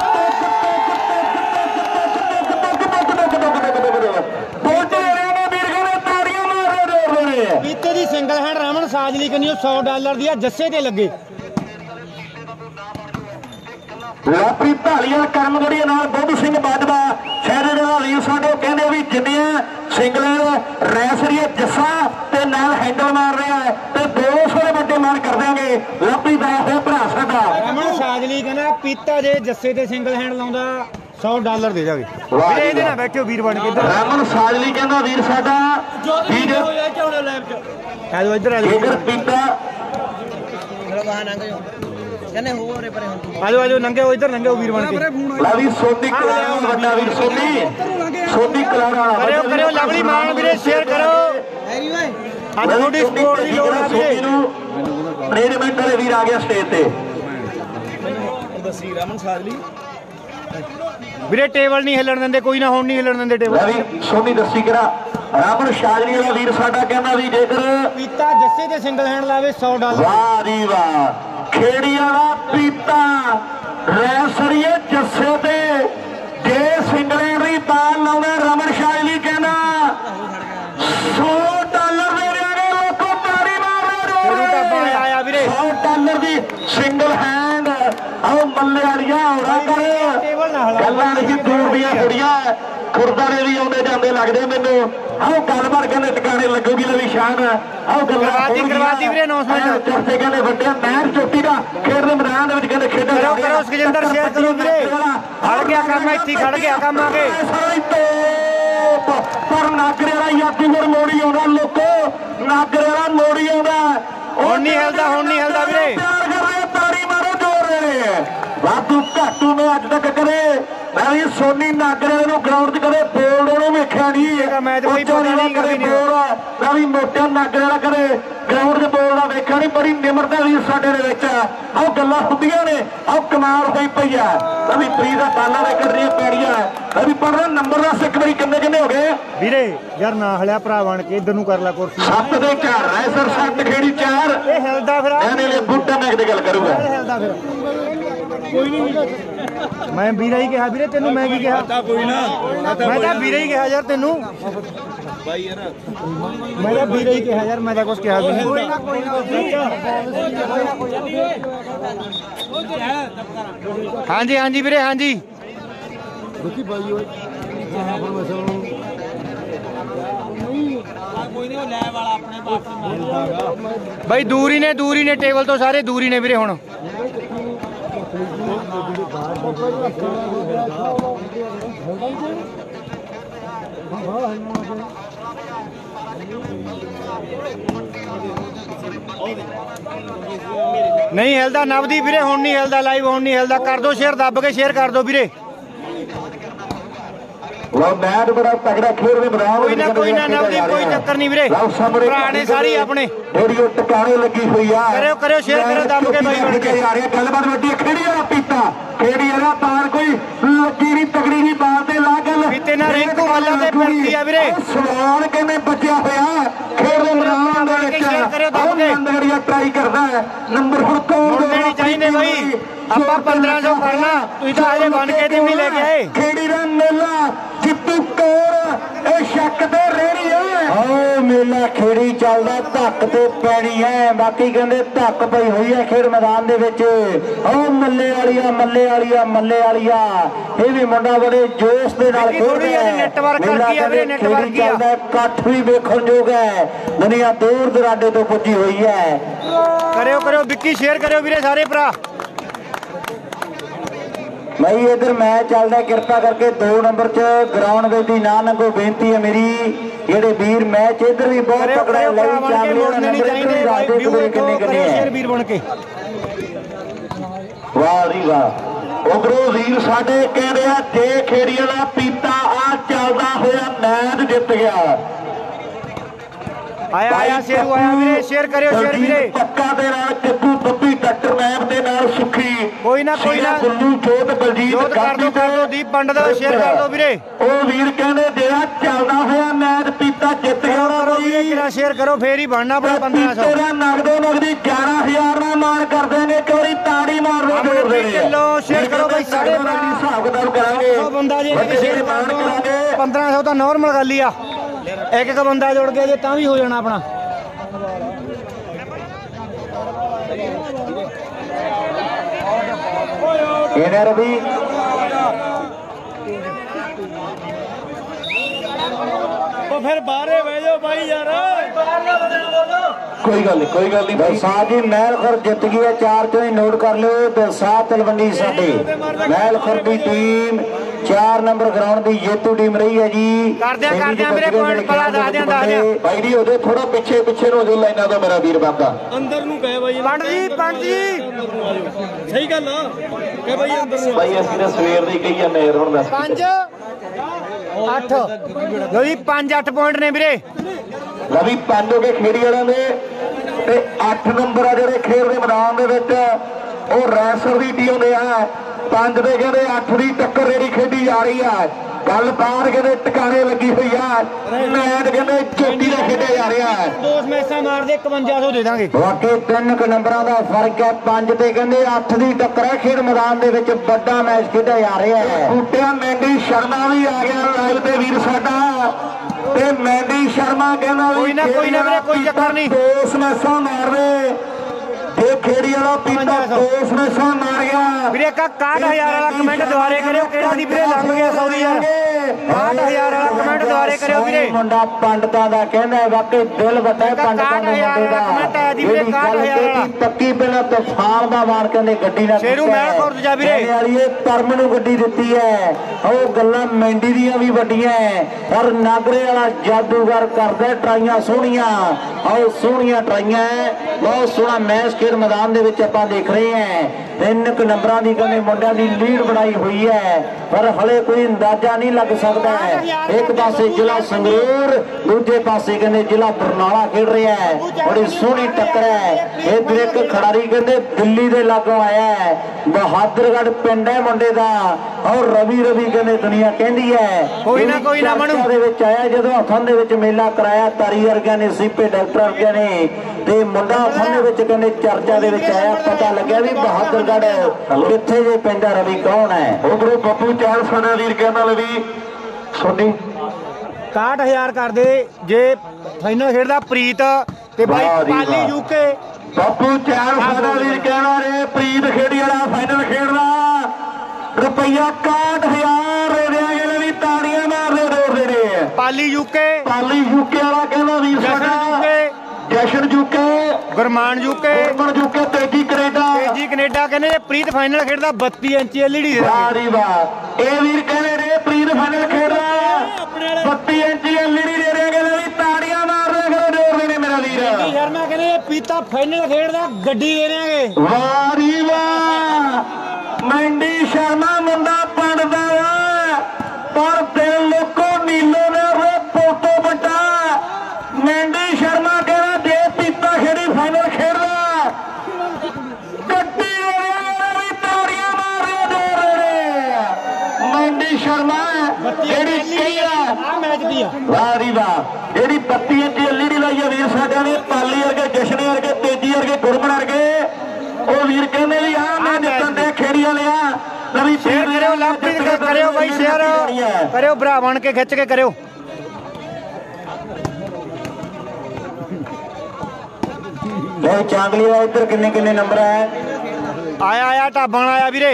[SPEAKER 1] ਪੀਤੇ ਦੀ ਸਿੰਗਲ ਹੈਂਡ ਰਮਨ ਸਾਜਲੀ ਕਨੀ ਸੌ ਡਾਲਰ ਦੀ ਆ ਜੱਸੇ ਤੇ ਲੱਗੇ
[SPEAKER 2] ਲਾਪਰੀ ਢਾਲੀਆਂ ਕਰਮਗੜੀ ਨਾਲ ਬੁੱਧ ਸਿੰਘ ਬਾਜਵਾ ਸ਼ਹਿਰੇ ਦੇ ਵੀਰ ਸਾਡੇ ਕਹਿੰਦੇ ਵੀ ਜਿੰਨੀਆਂ ਸਿੰਗਲਰ ਰੈਸਰੀਏ ਜੱਸਾ ਤੇ ਨਾਲ ਹੈਂਡਲ ਮਾਰ ਰਿਹਾ ਤੇ ਦੋ ਸੌ ਦੇ ਵੱਡੇ ਮਾਰ ਕਰ ਦਿਆਂਗੇ ਲਾਪਰੀ ਦਾ ਹੈ ਭਰਾ ਸਾਡਾ
[SPEAKER 1] ਰਮਨ ਸਾਜਲੀ ਕਹਿੰਦਾ ਪੀਤਾ ਜੇ ਜੱਸੇ ਤੇ ਸਿੰਗਲ ਹੈਂਡ ਲਾਉਂਦਾ ਸੌ ਡਾਲਰ ਦੇ ਜਾਵੇ ਵੀਰੇ ਇਹਦੇ ਨਾਲ ਬੈਠਿਓ ਵੀਰ ਬਣ ਕੇ
[SPEAKER 2] ਰਮਨ ਸਾਜਲੀ ਕਹਿੰਦਾ ਵੀਰ ਸਾਡਾ ਵੀਰ
[SPEAKER 1] ਆਜੋ ਇੱਧਰ ਆਜੋ
[SPEAKER 2] ਜੇਕਰ ਪੀਤਾ
[SPEAKER 1] ਆਜੋ ਆਜੋ ਨੰਗੇ ਇੱਧਰ ਨੰਗੇ ਵੀਰ ਬਣ ਕੇ
[SPEAKER 2] ਲਾ ਵੀ ਸੋਨੀ ਕਲਾਮ ਵੱਡਾ ਵੀਰ ਸੋਨੀ ਸੋਨੀ ਕਲਾਰਾ
[SPEAKER 1] ਕਰਿਓ ਕਰਿਓ ਲਵਲੀ ਮਾਨ ਵੀਰੇ ਸ਼ੇਅਰ ਕਰੋ ਅੱਜ ਤੁਹਾਡੀ ਸਪੋਰਟ ਦੀ ਲੋੜ ਆ ਵੀਰੇ
[SPEAKER 2] ਮੈਨੇਜਮੈਂਟ ਵਾਲੇ ਵੀਰ ਆ ਗਿਆ ਸਟੇਜ ਤੇ
[SPEAKER 5] ਦੱਸੀ ਰਮਨ ਸਾਜਲੀ
[SPEAKER 1] ਵੀਰੇ ਟੇਬਲ ਨਹੀਂ ਹਿੱਲਣ ਦਿੰਦੇ ਕੋਈ ਨਾ ਹੁਣ ਨਹੀਂ ਹਿੱਲਣ ਦਿੰਦੇ ਟੇਬਲ
[SPEAKER 2] ਵੀ ਸੋਨੀ ਦੱਸੀ ਕਰਾ ਰਮਨ ਸ਼ਾਜਲੀ ਵਾਲਾ ਵੀਰ ਸਾਡਾ ਕਹਿੰਦਾ ਵੀ ਜੇਕਰ
[SPEAKER 1] ਪੀਤਾ ਜੱਸੇ ਤੇ ਸਿੰਗਲ ਹੈਂਡ ਲਾਵੇ ਸੌ ਡਾਲਰ
[SPEAKER 2] ਵਾਹ ਜੀ ਵਾਹ ਖੇੜੀ ਵਾਲਾ ਪੀਤਾ ਰੈਸਰੀਏ ਜੱਸੇ ਤੇ ਜੇ ਸਿੰਗਲ ਹੈਂਡ ਦੀ ਬਾਲ ਲਾਉਂਦਾ ਰਮਨ ਸ਼ਾਜਲੀ ਕਹਿੰਦਾ ਸੌ ਡਾਲਰ ਦੇ ਦੇਣੇ ਲੋਕੋ ਤਾੜੀ ਮਾਰੋ
[SPEAKER 1] ਆਇਆ ਵੀਰੇ
[SPEAKER 2] ਸੌ ਡਾਲਰ ਦੀ ਸਿੰਗਲ ਹੈਂਡ ਆਓ ਮੱਲੇ ਵਾਲੀਆਂ ਹੋਣਾ ਕਰ
[SPEAKER 1] ਟੇਬਲ ਨਾ ਹਿਲਾ
[SPEAKER 2] ਗੱਲਾਂ ਨਹੀਂ ਦੂਰ ਦੀਆਂ ਕੁੜੀਆਂ ਖੁਰਦਾਰੇ ਵੀ ਆਉਂਦੇ ਜਾਂਦੇ ਲੱਗਦੇ ਮੈਨੂੰ ਆਓ ਗੱਲਬਾਤ ਕਹਿੰਦੇ ਟਿਕਾਣੇ ਲੱਗੂਗੀ ਲਵੀ ਸ਼ਾਨ ਆਓ ਗੱਲਾਂ
[SPEAKER 1] ਕਰਵਾਤੀ ਕਰਵਾਤੀ ਵੀਰੇ ਅਨਾਉਂਸਮੈਂਟ
[SPEAKER 2] ਚਰਚੇ ਕਹਿੰਦੇ ਵੱਡੇ ਮਹਿਰ ਚੋਟੀ ਦਾ ਖੇਡ ਦੇ ਮੈਦਾਨ ਦੇ ਵਿੱਚ ਕਹਿੰਦੇ ਖੇਡਾਂ
[SPEAKER 1] ਕਰੋ ਕਰੋ ਸੁਖਜਿੰਦਰ ਸ਼ੇਅਰ ਕਰੋ ਵੀਰੇ ਖੜ ਗਿਆ ਕੰਮ ਇੱਥੇ ਖੜ ਗਿਆ ਕੰਮ ਆ ਕੇ
[SPEAKER 2] ਪਰ ਨਾਗਰੇ ਵਾਲਾ ਯਾਦੂਗਰ ਮੋੜੀ ਆਉਂਦਾ ਲੋਕੋ ਨਾਗਰੇ ਵਾਲਾ ਮੋੜੀ ਆਉਂਦਾ
[SPEAKER 1] ਹੁਣ ਨਹੀਂ ਹਿਲਦਾ ਹੁਣ ਨਹੀਂ ਹਿਲਦਾ ਵੀਰੇ
[SPEAKER 2] ਪਿਆਰ ਕਰ ਰਹੇ ਤਾੜੀ ਮਾਰੋ ਜੋਰ ਰਹੇ ਵਾਧੂ ਘਾਟੂ ਨੇ ਅੱਜ ਤੱਕ ਕਦੇ ਮੈਂ ਵੀ ਸੋਨੀ ਨਾਗਰੇ ਨੂੰ ਗਰਾਊਂਡ 'ਚ ਕਦੇ ਬੋਲ ਉਹਨੂੰ ਵੇਖਿਆ ਨਹੀਂ
[SPEAKER 1] ਮੈਚ ਕੋਈ ਪਤਾ ਨਹੀਂ ਕਦੇ
[SPEAKER 2] ਬੋਲ ਮੈਂ ਵੀ ਮੋਟਿਆ ਨਾਗਰੇ ਵਾਲਾ ਕਦੇ ਗਰਾਊਂਡ 'ਚ ਬੋਲਦਾ ਵੇਖਿਆ ਨਹੀਂ ਬੜੀ ਨਿਮਰਤਾ ਵੀ ਸਾਡੇ ਦੇ ਵਿੱਚ ਆਹ ਗੱਲਾਂ ਹੁੰਦੀਆਂ ਨੇ ਆਹ ਕਮਾਲ ਹੋਈ ਪਈ ਆ ਮੈਂ ਵੀ ਪ੍ਰੀ ਦਾ ਬਾਲਾਂ ਦੇ ਕਰਨੀਆਂ ਪੈੜੀਆਂ ਮੈਂ ਵੀ ਪੜ੍ਹਦਾ ਨੰਬਰ ਦੱਸ ਇੱਕ ਵਾਰੀ ਕਿੰਨੇ ਕਿੰਨੇ ਹੋ ਗਏ
[SPEAKER 1] ਵੀਰੇ ਯਾਰ ਨਾ ਹਲਿਆ ਭਰਾ ਬਣ ਕੇ ਇਧਰ ਨੂੰ ਕਰ ਲੈ ਕੁਰਸੀ
[SPEAKER 2] ਸੱਤ ਦੇ ਚਾਰ ਹੈ ਸਰ ਸੱਤ ਖੇੜੀ ਚਾਰ
[SPEAKER 1] ਇਹ ਹਿਲਦਾ ਫਿਰ
[SPEAKER 2] ਇਹਨੇ ਲਈ ਬੁੱਟਾ ਮੈਂ ਕਿਤੇ ਗੱਲ ਕਰੂਗਾ
[SPEAKER 1] ਹਿਲਦਾ ਫਿਰ ਕੋਈ ਨਹੀਂ ਮੈਂ ਵੀਰਾ ਹੀ ਕਿਹਾ ਵੀਰੇ ਤੈਨੂੰ ਮੈਂ ਕੀ ਕਿਹਾ
[SPEAKER 5] ਕੋਈ ਨਾ
[SPEAKER 1] ਮੈਂ ਤਾਂ ਵੀਰੇ ਹੀ ਕਿਹਾ ਯਾਰ ਤੈਨੂੰ
[SPEAKER 5] ਬਾਈ ਯਾਰ
[SPEAKER 1] ਮੈਂ ਤਾਂ ਵੀਰੇ ਹੀ ਕਿਹਾ ਯਾਰ ਮੈਂ ਤਾਂ ਕੁਝ ਕਿਹਾ ਵੀ ਨਹੀਂ ਕੋਈ ਨਾ ਕੋਈ ਹਾਂਜੀ ਹਾਂਜੀ ਵੀਰੇ ਹਾਂਜੀ
[SPEAKER 4] ਦੇਖੀ ਬਾਈ ਓਏ
[SPEAKER 5] ਕੋਈ ਨਹੀਂ ਉਹ ਲੈ ਵਾਲਾ ਆਪਣੇ ਵਾਪਸ
[SPEAKER 1] ਬਾਈ ਦੂਰ ਹੀ ਨੇ ਦੂਰ ਹੀ ਨੇ ਟੇਬਲ ਤੋਂ ਸਾਰੇ ਦੂਰ ਹੀ ਨੇ ਵੀਰੇ ਹੁਣ ਨਹੀਂ ਹਿਲਦਾ ਨਵਦੀਪ ਵੀਰੇ ਹੁਣ ਨਹੀਂ ਹਿਲਦਾ ਲਾਈਵ ਹੁਣ ਨਹੀਂ ਹਿਲਦਾ ਕਰ ਦੋ ਸ਼ੇਅਰ ਦੱਬ ਕੇ ਸ਼ੇਅਰ ਕਰ ਦੋ ਵੀਰੇ
[SPEAKER 2] ਲਓ ਮੈਚ ਬੜਾ ਤਗੜਾ ਖੇਡ ਦੇ ਮੈਦਾਨ
[SPEAKER 1] ਕੋਈ ਨਾ ਕੋਈ ਨਾ ਨਵਦੀਪ ਕੋਈ ਚੱਕਰ ਨਹੀਂ ਵੀਰੇ ਭਰਾ ਨੇ ਸਾਰੀ ਆਪਣੇ
[SPEAKER 2] ਵੀਡੀਓ ਟਿਕਾਣੇ ਲੱਗੀ ਹੋਈ ਆ
[SPEAKER 1] ਕਰਿਓ ਕਰਿਓ ਸ਼ੇਅਰ ਕਰੋ ਦੱਬ ਕੇ ਬਾਈ ਬਣ ਕੇ
[SPEAKER 2] ਆ ਰਹੀ ਗੱਲਬਾਤ ਵੱਡੀ ਖੇੜੀ ਵਾਲਾ ਪੀਤਾ ਖੇੜੀ ਵਾਲਾ ਤਾਰ ਕੋਈ ਲੱਗੀ ਨਹੀਂ ਤਗੜੀ ਨਹੀਂ ਬਾਤ ਤੇ ਲਾ ਗੱਲ
[SPEAKER 1] ਪੀਤੇ ਨਾਲ ਰਿੰਕੂ ਵਾਲਾ ਤੇ ਫਿਰਦੀ ਆ ਵੀਰੇ
[SPEAKER 2] ਸਵਾਲ ਕਿਵੇਂ ਬਚਿਆ ਹੋਇਆ ਖੇਡ ਦੇ ਮੈਦਾਨ ਦੇ ਵਿੱਚ ਉਹ ਨੰਦਗੜੀਆ ਟਰਾਈ ਕਰਦਾ ਹੈ ਨੰਬਰ ਹੁਣ ਕੋਲ
[SPEAKER 1] ਦੇਣੀ ਚਾਹੀਦੇ ਬਾਈ ਆਪਾਂ ਪੰਦਰਾਂ ਸੌ ਕਰਨਾ ਤੁਸੀਂ ਤਾਂ ਹਜੇ ਬਣ ਕੇ ਤੇ ਵੀ ਲੈ ਕੇ ਆਏ
[SPEAKER 2] ਖੇੜੀ ਦਾ ਮੇਲਾ ਜਿੱਤੂ ਕੌਰ ਇਹ ਸ਼ੱਕ ਤੇ ਰੇੜੀ ਹੈ
[SPEAKER 3] ਓ ਮੇਲਾ ਖੇੜੀ ਚੱਲਦਾ ਧੱਕ ਤੇ ਪੈਣੀ ਹੈ ਬਾਕੀ ਕਹਿੰਦੇ ਧੱਕ ਪਈ ਹੋਈ ਹੈ ਖੇਡ ਮੈਦਾਨ ਦੇ ਵਿੱਚ ਓ ਮੱਲੇ ਵਾਲੀਆ ਮੱਲੇ ਵਾਲੀਆ ਮੱਲੇ ਵਾਲੀਆ ਇਹ ਵੀ ਮੁੰਡਾ ਬੜੇ ਜੋਸ਼ ਦੇ ਨਾਲ ਖੇਡ ਰਿਹਾ ਹੈ
[SPEAKER 1] ਨੈਟਵਰਕ ਕਰਕੇ ਆ ਵੀਰੇ ਨੈਟਵਰਕ ਹੀ ਆ
[SPEAKER 3] ਇਕੱਠ ਵੀ ਵੇਖਣ ਯੋਗ ਹੈ ਦੁਨੀਆ ਦੂਰ ਦਰਾਡੇ ਤੋਂ ਪੁੱਜੀ ਹੋਈ ਹੈ
[SPEAKER 1] ਕਰਿਓ ਕਰਿਓ ਵਿੱਕੀ ਸ਼ੇਅਰ ਕਰਿਓ ਵੀਰੇ ਸਾਰੇ ਭਰਾ
[SPEAKER 3] ਭਾਈ ਇਧਰ ਮੈਚ ਚੱਲਦਾ ਕਿਰਪਾ ਕਰਕੇ ਦੋ ਨੰਬਰ 'ਚ ਗਰਾਊਂਡ ਵਿੱਚ ਦੀ ਨਾ ਲੰਘੋ ਬੇਨਤੀ ਹੈ ਮੇਰੀ ਜਿਹੜੇ ਵੀਰ ਮੈਚ ਇਧਰ ਵੀ ਬਹੁਤ ਤਕੜਾ ਲੈ ਚਾਹਲੇ ਨੰਬਰ ਚਾਹੀਦੇ ਰਾਜੇ ਕਿੰਨੇ ਕਿੰਨੇ
[SPEAKER 1] ਸ਼ੇਅਰ ਵੀਰ ਬਣ ਕੇ
[SPEAKER 2] ਵਾਹ ਜੀ ਵਾਹ ਉਗਰੋ ਵੀਰ ਸਾਡੇ ਕਹਿੰਦੇ ਆ ਜੇ ਖੇੜੀ ਵਾਲਾ ਪੀਤਾ ਆ ਚੱਲਦਾ ਹੋਇਆ ਮੈਚ ਜਿੱਤ ਗਿਆ
[SPEAKER 1] ਆਇਆ ਆਇਆ ਸ਼ੇਰੂ ਆਇਆ ਵੀਰੇ ਸ਼ੇਅਰ ਕਰਿਓ ਸ਼ੇਅਰ ਵੀਰੇ
[SPEAKER 2] ਪੱਕਾ ਦੇ ਨਾਲ ਕਿੱਕੂ ਬੱਬੀ ਡਾਕਟਰ ਮੈਮ ਦੇ ਨਾਲ ਸੁਖੀ
[SPEAKER 1] ਕੋਈ ਨਾ ਕੋਈ ਨਾ
[SPEAKER 2] ਗੁੱਲੂ ਜੋਤ ਬਲਜੀਤ
[SPEAKER 1] ਜੋਤ ਕਰ ਦੋ ਕਰ ਦੋ ਦੀਪ ਪੰਡਤ ਦਾ ਸ਼ੇਅਰ ਕਰ ਦੋ ਵੀਰੇ
[SPEAKER 2] ਉਹ ਵੀਰ ਕਹਿੰਦੇ ਜਿਹੜਾ ਚੱਲਦਾ ਹੋਇਆ ਮੈਚ ਪੀਤਾ ਜਿੱਤ ਗਿਆ
[SPEAKER 1] ਵੀਰੇ ਕਿਹੜਾ ਸ਼ੇਅਰ ਕਰੋ ਫੇਰ ਹੀ ਬਣਨਾ ਆਪਣਾ ਪੰਦਰਾਂ ਸੌ
[SPEAKER 2] ਤੇਰਾ ਨਗਦੋ ਨਗਦੀ ਗਿਆਰਾਂ ਹਜ਼ਾਰ ਨਾਲ ਮਾਨ ਕਰ ਦੇਣਗੇ ਇੱਕ ਵਾਰੀ ਤਾੜੀ ਮਾਰ ਲੋ ਜੋਰ ਦੇ
[SPEAKER 1] ਕਿਲੋ ਸ਼ੇਅਰ ਕਰੋ ਬਾਈ ਸਾਰੇ
[SPEAKER 2] ਹਿਸਾਬ ਕਿਤਾਬ ਕਰਾਂਗੇ
[SPEAKER 1] ਸੌ ਬੰਦਾ ਜੇ ਸ਼ੇਅਰ ਕਰਾਂਗੇ ਪੰਦਰਾਂ ਸੌ ਤਾਂ ਨਾਰਮਲ ਗੱਲ ਹੀ ਆ ਇੱਕ ਇੱਕ ਬੰਦਾ ਜੁੜ ਕੇ ਜੇ ਤਾਂ ਵੀ ਹੋ ਜਾਣਾ ਆਪਣਾ
[SPEAKER 3] ਇਹਨੇ ਰਵੀ
[SPEAKER 1] ਉਹ ਫਿਰ ਬਾਹਰੇ ਬਹਿ ਜਾਓ ਬਾਈ ਯਾਰ
[SPEAKER 2] ਕੋਈ ਗੱਲ ਨਹੀਂ ਕੋਈ ਗੱਲ ਨਹੀਂ
[SPEAKER 3] ਦਲਸਾਦ ਜੀ ਮਹਿਲਖੁਰ ਜਿੱਤ ਗਈ ਹੈ ਚਾਰ ਚੋਂ ਹੀ ਨੋਟ ਕਰ ਲਿਓ ਦਲਸਾਦ ਤਲਵੰਡੀ ਸਾਡੇ ਮਹਿਲਖੁਰ ਦੀ ਟੀਮ चार नंबर ग्राउंड की जेतू टीम रही है जी।
[SPEAKER 1] करदे करदे मेरे पॉइंट पला दस दियां दस दियां
[SPEAKER 4] भाई जी ਉਹਦੇ ਥੋੜਾ ਪਿੱਛੇ ਪਿੱਛੇ ਨੂੰ ਜੋ ਲਾਈਨਾਂ ਤੋਂ ਮੇਰਾ ਵੀਰ ਬੰਦਾ
[SPEAKER 5] ਅੰਦਰ ਨੂੰ ਗਏ ਬਾਈ
[SPEAKER 1] ਪੰਡ ਜੀ ਪੰਡ ਜੀ
[SPEAKER 5] ਸਹੀ ਗੱਲ ਆ ਕਹੇ ਬਾਈ ਅੰਦਰ ਨੂੰ
[SPEAKER 2] ਬਾਈ ਅਸੀਂ ਤਾਂ ਸਵੇਰ ਦੀ ਕਹੀ ਜਾਂਦੇ ਯਾਰ ਹੁਣ ਦੱਸ
[SPEAKER 1] ਪੰਜ ਅੱਠ ਲੋ ਜੀ ਪੰਜ ਅੱਠ ਪੁਆਇੰਟ ਨੇ ਵੀਰੇ
[SPEAKER 2] ਲਵੀ ਪੰਜ ਹੋ ਕੇ ਖੇੜੀ ਵਾਲਿਆਂ ਦੇ ਤੇ ਅੱਠ ਨੰਬਰ ਆ ਜਿਹੜੇ ਖੇਡ ਦੇ ਮੈਦਾਨ ਦੇ ਵਿੱਚ ਉਹ ਰੈਸਰ ਦੀ ਟੀਮ ਦੇ ਆ ਪੰਜ ਦੇ ਕਹਿੰਦੇ ਅੱਠ ਦੀ ਟੱਕਰ ਜਿਹੜੀ ਖੇਡੀ ਜਾ ਰਹੀ ਆ ਗੱਲ ਬਾਹਰ ਕਹਿੰਦੇ ਟਿਕਾਣੇ ਲੱਗੀ ਹੋਈ ਆ ਮੈਚ ਕਹਿੰਦੇ ਚੋਟੀ ਦਾ ਖੇਡਿਆ ਜਾ ਰਿਹਾ ਹੈ
[SPEAKER 1] ਦੋ ਸਮੈਸਾਂ ਮਾਰਦੇ ਇਕਵੰਜਾ ਸੌ ਦੇ ਦਾਂਗੇ
[SPEAKER 3] ਵਾਕਈ ਤਿੰਨ ਕ ਨੰਬਰਾਂ ਦਾ ਫਰਕ ਹੈ ਪੰਜ ਤੇ ਕਹਿੰਦੇ ਅੱਠ ਦੀ ਟੱਕਰ ਹੈ ਖੇਡ ਮੈਦਾਨ ਦੇ ਵਿੱਚ ਵੱਡਾ ਮੈਚ ਖੇਡਿਆ ਜਾ ਰਿਹਾ ਹੈ
[SPEAKER 2] ਬੂਟਿਆ ਮੈਂਡੀ ਸ਼ਰਮਾ ਵੀ ਆ ਗਿਆ ਲਾਈਵ ਤੇ ਵੀਰ ਸਾਡਾ ਤੇ ਮੈਂਡੀ ਸ਼ਰਮਾ ਕਹਿੰਦਾ
[SPEAKER 1] ਕੋਈ ਨਾ ਕੋਈ ਨਾ ਵੀਰੇ ਕੋਈ ਚੱਕਰ ਨਹੀਂ
[SPEAKER 2] ਦੋ ਸਮੈਸਾਂ ਮਾਰਦੇ ਇਹ ਖੇੜੀ ਵਾਲਾ ਪੀਤਾ ਦੋ ਸਮੈਸਾਂ ਮਾਰ ਗਿਆ
[SPEAKER 1] ਵੀਰੇ ਕਾ ਇਕਾਹਠ ਹਜ਼ਾਰ ਵਾਲਾ ਕਮੈਂਟ ਦੁਆਰੇ ਕਰਿਓ ਕਿਹੜਾ ਦੀ ਵੀਰੇ ਲੰਘ ਗਿਆ ਸੌਰੀ ਯਾਰ ਇਕਾਹਠ ਹਜ਼ਾਰ ਵਾਲਾ ਕਮੈਂਟ ਦੁਆਰੇ ਕਰਿਓ ਵੀਰੇ
[SPEAKER 3] ਮੁੰਡਾ ਪੰਡਤਾਂ ਦਾ ਕਹਿੰਦਾ ਵਾਕਈ ਦਿਲ ਵੱਡਾ ਪੰਡਤਾਂ ਦੇ ਮੁੰਡੇ ਦਾ
[SPEAKER 1] ਕਮੈਂਟ ਆਇਆ ਦੀ ਵੀਰੇ ਇਕਾਹਠ ਹਜ਼ਾਰ ਵਾਲਾ
[SPEAKER 3] ਪੱਕੀ ਪਹਿਲਾਂ ਤੂਫਾਨ ਦਾ ਮਾਰ ਕਹਿੰਦੇ ਗੱਡੀ ਨਾਲ
[SPEAKER 1] ਸ਼ੇਰੂ ਮਹਿਲ ਖੁਰਦ ਜਾ ਵੀਰੇ
[SPEAKER 3] ਵਾਲੀ ਇਹ ਧਰਮ ਨੂੰ ਗੱਡੀ ਦਿੱਤੀ ਹੈ ਉਹ ਗੱਲਾਂ ਮੈਂਡੀ ਦੀਆਂ ਵੀ ਵੱਡੀਆਂ ਪਰ ਨਾਗਰੇ ਵਾਲਾ ਜਾਦੂਗਰ ਕਰਦਾ ਟਰਾਈਆਂ ਸੋਹਣੀਆਂ ਆਓ ਸੋਹਣੀਆਂ ਟਰਾਈਆਂ ਬਹੁਤ ਸੋਹਣਾ ਮੈਚ ਖੇਡ ਮੈਦਾਨ ਦੇ ਵਿੱਚ ਆਪਾਂ ਦੇਖ ਰਹੇ ਹਾਂ ਤਿੰਨ ਕੁ ਨੰਬਰਾਂ ਦੀ ਕਹਿੰਦੇ ਮੁੰਡਿਆਂ ਦੀ ਲੀਡ ਬਣਾਈ ਹੋਈ ਹੈ ਪਰ ਹਲੇ ਕੋਈ ਅੰਦਾਜ਼ਾ ਨਹੀਂ ਲੱਗ ਸਕਦਾ ਇੱਕ ਪਾਸੇ ਜ਼ਿਲ੍ਹਾ ਸੰਗਰੂਰ ਦੂਜੇ ਪਾਸੇ ਕਹਿੰਦੇ ਜ਼ਿਲ੍ਹਾ ਬਰਨਾਲਾ ਖੇਡ ਰਿਹਾ ਹੈ ਬੜੀ ਸੋਹਣੀ ਟੱਕਰ ਹੈ ਇਹ ਇੱਕ ਖਿਡਾਰੀ ਕਹਿੰਦੇ ਦਿੱਲੀ ਦੇ ਲਾਗੋਂ ਆਇਆ ਹੈ ਬਹਾਦਰਗੜ੍ਹ ਪਿੰਡ ਹੈ ਮੁੰਡੇ ਦਾ ਔਰ ਰਵੀ ਰਵੀ ਕਹਿੰਦੇ ਦੁਨੀਆ ਕਹਿੰਦੀ ਹੈ
[SPEAKER 1] ਕੋਈ ਨਾ ਕੋਈ ਨਾ ਮਨੂ
[SPEAKER 3] ਦੇ ਵਿੱਚ ਆਇਆ ਜਦੋਂ ਹੱਥਾਂ ਦੇ ਵਿੱਚ ਮੇਲਾ ਕਰਾਇਆ ਤਾਰੀ ਵਰਗਿਆਂ ਨੇ ਸੀਪੇ ਡਾਕਟਰ ਵਰਗਿਆਂ ਨੇ ਤੇ ਮੁੰਡਾ ਹੱਥਾਂ ਦੇ ਵਿੱਚ ਕਹਿੰਦੇ ਚਰਚਾ ਦੇ ਵਿੱਚ ਆਇਆ ਪਤਾ ਲੱਗਿਆ ਵੀ ਬਹਾਦਰਗੜ੍ਹ ਕਿੱਥੇ ਜੇ ਪੈਂਦਾ ਰਵੀ ਕੌਣ ਹੈ
[SPEAKER 2] ਉਧਰੋਂ ਬੱਬੂ ਚਾਲ ਸਾਡਾ ਵੀਰ ਕਹਿੰਦਾ ਲਵੀ ਸੋਨੀ
[SPEAKER 1] ਇਕਾਹਠ ਹਜ਼ਾਰ ਕਰਦੇ ਜੇ ਫਾਈਨਲ ਖੇਡਦਾ ਪ੍ਰੀਤ ਤੇ ਬਾਈ ਪਾਲੀ ਯੂਕੇ
[SPEAKER 2] ਬੱਬੂ ਚਾਲ ਸਾਡਾ ਵੀਰ ਕਹਿੰਦਾ ਰੇ ਪ੍ਰੀਤ ਖੇੜੀ ਵਾਲਾ ਫਾਈਨਲ ਖੇਡਦਾ ਰੁਪਈਆ ਇਕਾਹਠ ਹਜ਼ਾਰ ਦੇ ਦੇਾਂਗੇ ਵੀ ਤਾੜੀਆਂ ਮਾਰਦੇ ਦੌੜਦੇ ਨੇ
[SPEAKER 1] ਪਾਲੀ ਯੂਕੇ
[SPEAKER 2] ਪਾਲੀ ਯੂਕੇ ਵਾਲਾ ਕਹਿੰਦਾ ਵੀਰ ਸਾਡਾ Jashan UK
[SPEAKER 1] Gurmaan UK
[SPEAKER 2] Gurman UK Teji Canada
[SPEAKER 1] Teji Canada ਕਹਿੰਦੇ ਪ੍ਰੀਤ ਫਾਈਨਲ ਖੇਡਦਾ ਬੱਤੀ ਇੰਚੀ ਐਲਈਡੀ ਦੇ
[SPEAKER 2] ਵਾਹ ਜੀ ਵਾਹ ਇਹ ਵੀਰ ਕਹਿੰਦੇ ਨੇ ਪ੍ਰੀਤ ਫਾਈਨਲ ਖੇਡਦਾ ਬੱਤੀ ਇੰਚੀ ਐਲਈਡੀ ਦੇ ਦੇਾਂਗੇ ਵੀ ਤਾੜੀਆਂ ਮਾਰਦੇ ਦੌੜਦੇ ਨੇ ਮੇਰਾ ਵੀਰ
[SPEAKER 1] ਸ਼ਰਮਾ ਕਹਿੰਦੇ ਪੀਤਾ ਫਾਈਨਲ ਖੇਡਦਾ ਗੱਡੀ ਦੇ ਦੇਾਂਗੇ
[SPEAKER 2] ਵਾਹ ਜੀ ਵਾਹ ਮੈਂਡੀ ਸ਼ਰਮਾ ਮੁੰਡਾ ਪੜਦਾ ਵਾ ਪਰ ਦਿਲ ਲੋਕੋ ਨੀਲੋ ਨੇ ਰੇ ਪੋਟੋ ਵੱਡਾ ਮੈਂਡੀ ਸ਼ਰਮਾ ਕਹਿੰਦਾ ਜੇ ਪੀਤਾ ਖੇੜੀ ਫਾਈਨਲ ਖੇਡਦਾ ਗੱਡੀ ਵੀ ਤਾੜੀਆਂ ਮਾਰਦੇ ਦੌੜ ਰਹੇ ਮੈਂਡੀ ਸ਼ਰਮਾ ਜਿਹੜੀ ਕਹੀ ਆ
[SPEAKER 1] ਮੈਚ ਦੀ ਆ
[SPEAKER 2] ਵਾਹ ਜੀ ਵਾਹ ਜਿਹੜੀ ਬੱਤੀ ਇੰਚੀ ਐਲਈਡੀ ਲਾਈ ਆ ਵੀਰ ਸਾਡਿਆਂ ਨੇ ਪਾਲੀ ਵਰਗੇ ਜਸ਼ਨ ਵਰਗੇ ਤੇਜੀ ਵਰਗੇ ਗੁਰਮਨ ਵਰਗੇ ਉਹ ਵੀਰ ਕਹਿੰਦੇ ਵੀ ਆ ਮੈਂ ਜਿੱਤਣ ਦੇ ਖੇੜੀ ਵਾਲਿਆ ਨਵੀਂ
[SPEAKER 1] ਸ਼ੇਅਰ ਕਰਿਓ ਲਵਪ੍ਰੀਤ ਕਰਿਓ ਬਾਈ ਸ਼ੇਅਰ ਕਰਿਓ ਭਰਾ ਬਣ ਕੇ ਖਿੱਚ ਕੇ ਕਰਿਓ
[SPEAKER 3] ਲੈ ਚਾਂਗਲੀ ਦਾ ਇੱਧਰ ਕਿੰਨੇ ਕਿੰਨੇ ਨੰਬਰ ਹੈ
[SPEAKER 1] ਆਇਆ ਆਇਆ ਢਾਬਾਂ ਆਇਆ ਵੀਰੇ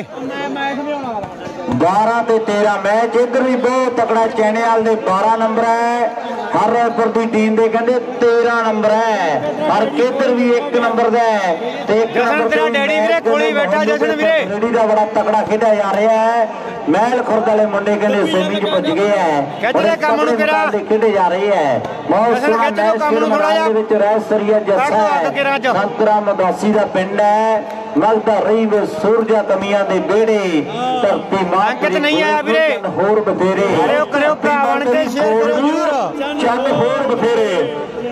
[SPEAKER 3] ਬਾਰਾਂ ਤੇ ਤੇਰਾਂ ਮੈਚ ਇੱਧਰ ਵੀ ਬਹੁਤ ਤਕੜਾ ਚੈਨੇਵਾਲ ਦੇ ਬਾਰਾਂ ਨੰਬਰ ਹੈ ਹਰਪੁਰ ਦੀ ਟੀਮ ਦੇ ਕਹਿੰਦੇ ਤੇਰਾਂ ਨੰਬਰ ਹੈ ਪਰ ਕਿੱਧਰ ਵੀ ਇੱਕ ਨੰਬਰ ਦਾ ਤੇ ਇੱਕ ਨੰਬਰ
[SPEAKER 1] ਤੇਰਾ ਡੈਡੀ ਵੀਰੇ ਕੋਲੇ ਬੈਠਾ ਜਸ਼ਨ ਵੀਰੇ
[SPEAKER 3] ਡੈਡੀ ਦਾ ਬੜਾ ਤਕੜਾ ਖੇਡਿਆ ਜਾ ਰਿਹਾ ਹੈ ਮਹਿਲ ਖੁਰਦ ਵਾਲੇ ਮੁੰਡੇ ਕਹਿੰਦੇ ਸੈਮੀ ਚ ਭੱਜ ਗਏ ਹੈ
[SPEAKER 1] ਖਿੱਚਦੇ ਕੰਮ ਨੂੰ ਕਿਹੜਾ
[SPEAKER 3] ਖੇਡੇ ਜਾ ਰਹੇ ਹੈ ਬਹੁਤ ਸੋਹਣਾ ਮੈਚ ਕੰਮ ਨੂੰ ਥੋੜਾ ਜਿਹਾ ਵਿੱਚ ਰਹਿ ਸਰੀਆ ਜੱਸਾ ਹੈ ਸੰਤਰਾ ਮਦਾਸੀ ਦਾ ਪਿੰਡ ਹੈ ਮਗਦਾ ਰਹੀ ਵੇ ਸੂਰਜਾ ਕਮੀਆਂ ਦੇ ਵਿਹੜੇ ਧਰਤੀ ਮਾਂ
[SPEAKER 1] ਅੰਕਿਤ ਨਹੀਂ ਆਇਆ ਵੀਰੇ
[SPEAKER 3] ਹੋਰ ਬਥੇਰੇ
[SPEAKER 1] ਕਰਿਓ ਕਰਿਓ ਭਰਾ ਬਣ ਕੇ ਸ਼ੇਅਰ ਕਰਿਓ ਜਰੂਰ
[SPEAKER 2] ਚੰਨ ਹੋਰ ਬਥੇਰੇ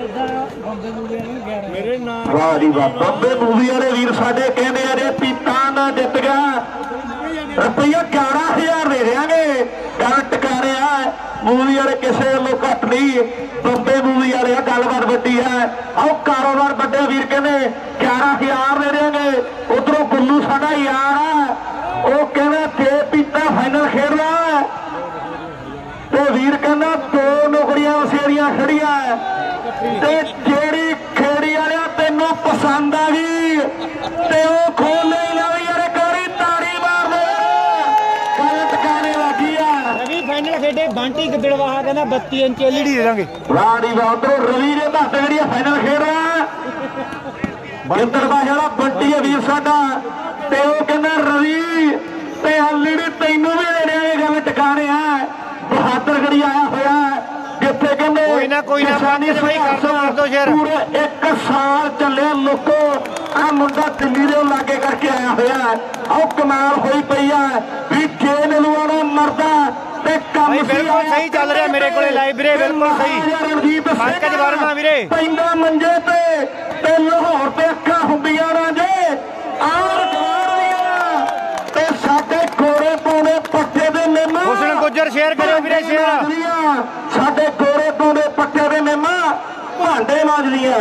[SPEAKER 2] ਵਾਹ ਜੀ ਵਾਹ ਬੰਬੇ ਮੂਵੀ ਵਾਲੇ ਵੀਰ ਸਾਡੇ ਕਹਿੰਦੇ ਆ ਜੇ ਪੀਤਾ ਨਾ ਜਿੱਤ ਗਿਆ ਰੁਪਈਆ ਗਿਆਰਾਂ ਹਜ਼ਾਰ ਦੇ ਦੇਾਂਗੇ ਗੱਲ ਟਕਾਰਿਆ ਮੂਵੀ ਵਾਲੇ ਕਿਸੇ ਵੱਲੋਂ ਘੱਟ ਨਹੀਂ ਬੰਬੇ ਮੂਵੀ ਵਾਲੇ ਆ ਗੱਲਬਾਤ ਵੱਡੀ ਹੈ ਆਓ ਕਾਰੋਬਾਰ ਵੱਡੇ ਵੀਰ ਕਹਿੰਦੇ ਗਿਆਰਾਂ ਹਜ਼ਾਰ ਦੇ ਦੇਾਂਗੇ ਉਧਰੋਂ ਗੁੱਲੂ ਸਾਡਾ ਯਾਰ ਆ ਉਹ ਕਹਿੰਦਾ ਜੇ ਪੀਤਾ ਫਾਈਨਲ ਖੇਡਦਾ ਤੇ ਵੀਰ ਕਹਿੰਦਾ ਦੋ ਨੌਕਰੀਆਂ ਵਸੇਰੀਆਂ ਖੜੀਆਂ ਤੇ ਜਿਹੜੀ ਖੇੜੀ ਵਾਲਿਆ ਤੈਨੂੰ ਪਸੰਦ ਆ ਗਈ ਤੇ ਉਹ ਖੋਲ ਲਈ ਲਵੀ ਯਾਰ ਕੋਰੀ ਤਾੜੀ ਮਾਰ ਦੇ ਗੱਲ ਟਿਕਾਣੇ ਲੱਗੀ ਆ
[SPEAKER 1] ਰਵੀ ਫਾਈਨਲ ਖੇਡੇ ਬੰਟੀ ਗਿੱਦੜਵਾਹਾ ਕਹਿੰਦਾ ਬੱਤੀ ਇੰਚ ਐਲਈਡੀ ਦੇ ਦਾਂਗੇ
[SPEAKER 2] ਵਾਹ ਜੀ ਵਾਹ ਉਧਰੋਂ ਰਵੀ ਦੇ ਹੱਥ ਜਿਹੜੀ ਫਾਈਨਲ ਖੇਡ ਰਿਹਾ ਗਿੱਦੜਵਾਹਾ ਵਾਲਾ ਬੰਟੀ ਆ ਵੀਰ ਸਾਡਾ ਤੇ ਉਹ ਕਹਿੰਦਾ ਰਵੀ ਤੇ ਆਲੜੀ ਤੈਨੂੰ ਵੀ ਦੇਣਿਆ ਇਹ ਗੱਲ ਟਿਕਾਣੇ ਆ ਬਹਾਦਰਗੜੀ ਆਇਆ ਹੋਇਆ ਜਿੱਥੇ ਕਹਿੰਦੇ
[SPEAKER 1] ਕੋਈ ਨਾ ਕੋਈ ਨਾ ਪਾਣੀ ਸਫਾਈ ਕਰ ਦੋ ਕਰ ਦੋ ਸ਼ੇਰ
[SPEAKER 2] ਪੂਰੇ ਇੱਕ ਸਾਲ ਚੱਲਿਆ ਲੋਕੋ ਆ ਮੁੰਡਾ ਦਿੱਲੀ ਦੇ ਲਾਗੇ ਕਰਕੇ ਆਇਆ ਹੋਇਆ ਆਹ ਕਮਾਲ ਹੋਈ ਪਈ ਆ ਵੀ ਜੇ ਨਲੂਆਣਾ ਮਰਦਾ ਤੇ ਕੰਮ
[SPEAKER 1] ਭਾਈ ਬਿਲਕੁਲ ਸਹੀ ਚੱਲ ਰਿਹਾ ਮੇਰੇ ਕੋਲੇ ਲਾਈਵ ਵੀਰੇ ਬਿਲਕੁਲ ਸਹੀ
[SPEAKER 2] ਰਣਜੀਤ
[SPEAKER 1] ਪੰਕਜ ਵਰਮਾ ਵੀਰੇ
[SPEAKER 2] ਪੈਂਦਾ ਮੰਜੇ ਤੇ ਤੇ ਲਾਹੌਰ ਤੇ ਅੱਖਾਂ ਹੁੰਦੀਆਂ ਨਾ ਜੇ ਆਰ ਗਵਾਰੀਆਂ ਤੇ ਸਾਡੇ ਗੋਰੇ ਪਾਉਣੇ ਪੱਠੇ ਦੇ ਨਿੰਮ
[SPEAKER 1] ਹੁਸਨ ਗੁੱਜਰ ਸ਼ੇਅਰ ਕਰਿਓ ਵੀਰੇ ਸ਼ੇਅਰ
[SPEAKER 2] ਸਾਡੇ ਗੋਰੇ ਪਾਉਣੇ ਪੱਠੇ ਦੇ ਨਿੰਮ ਭਾਂਡੇ ਮਾਂਜਦੀਆਂ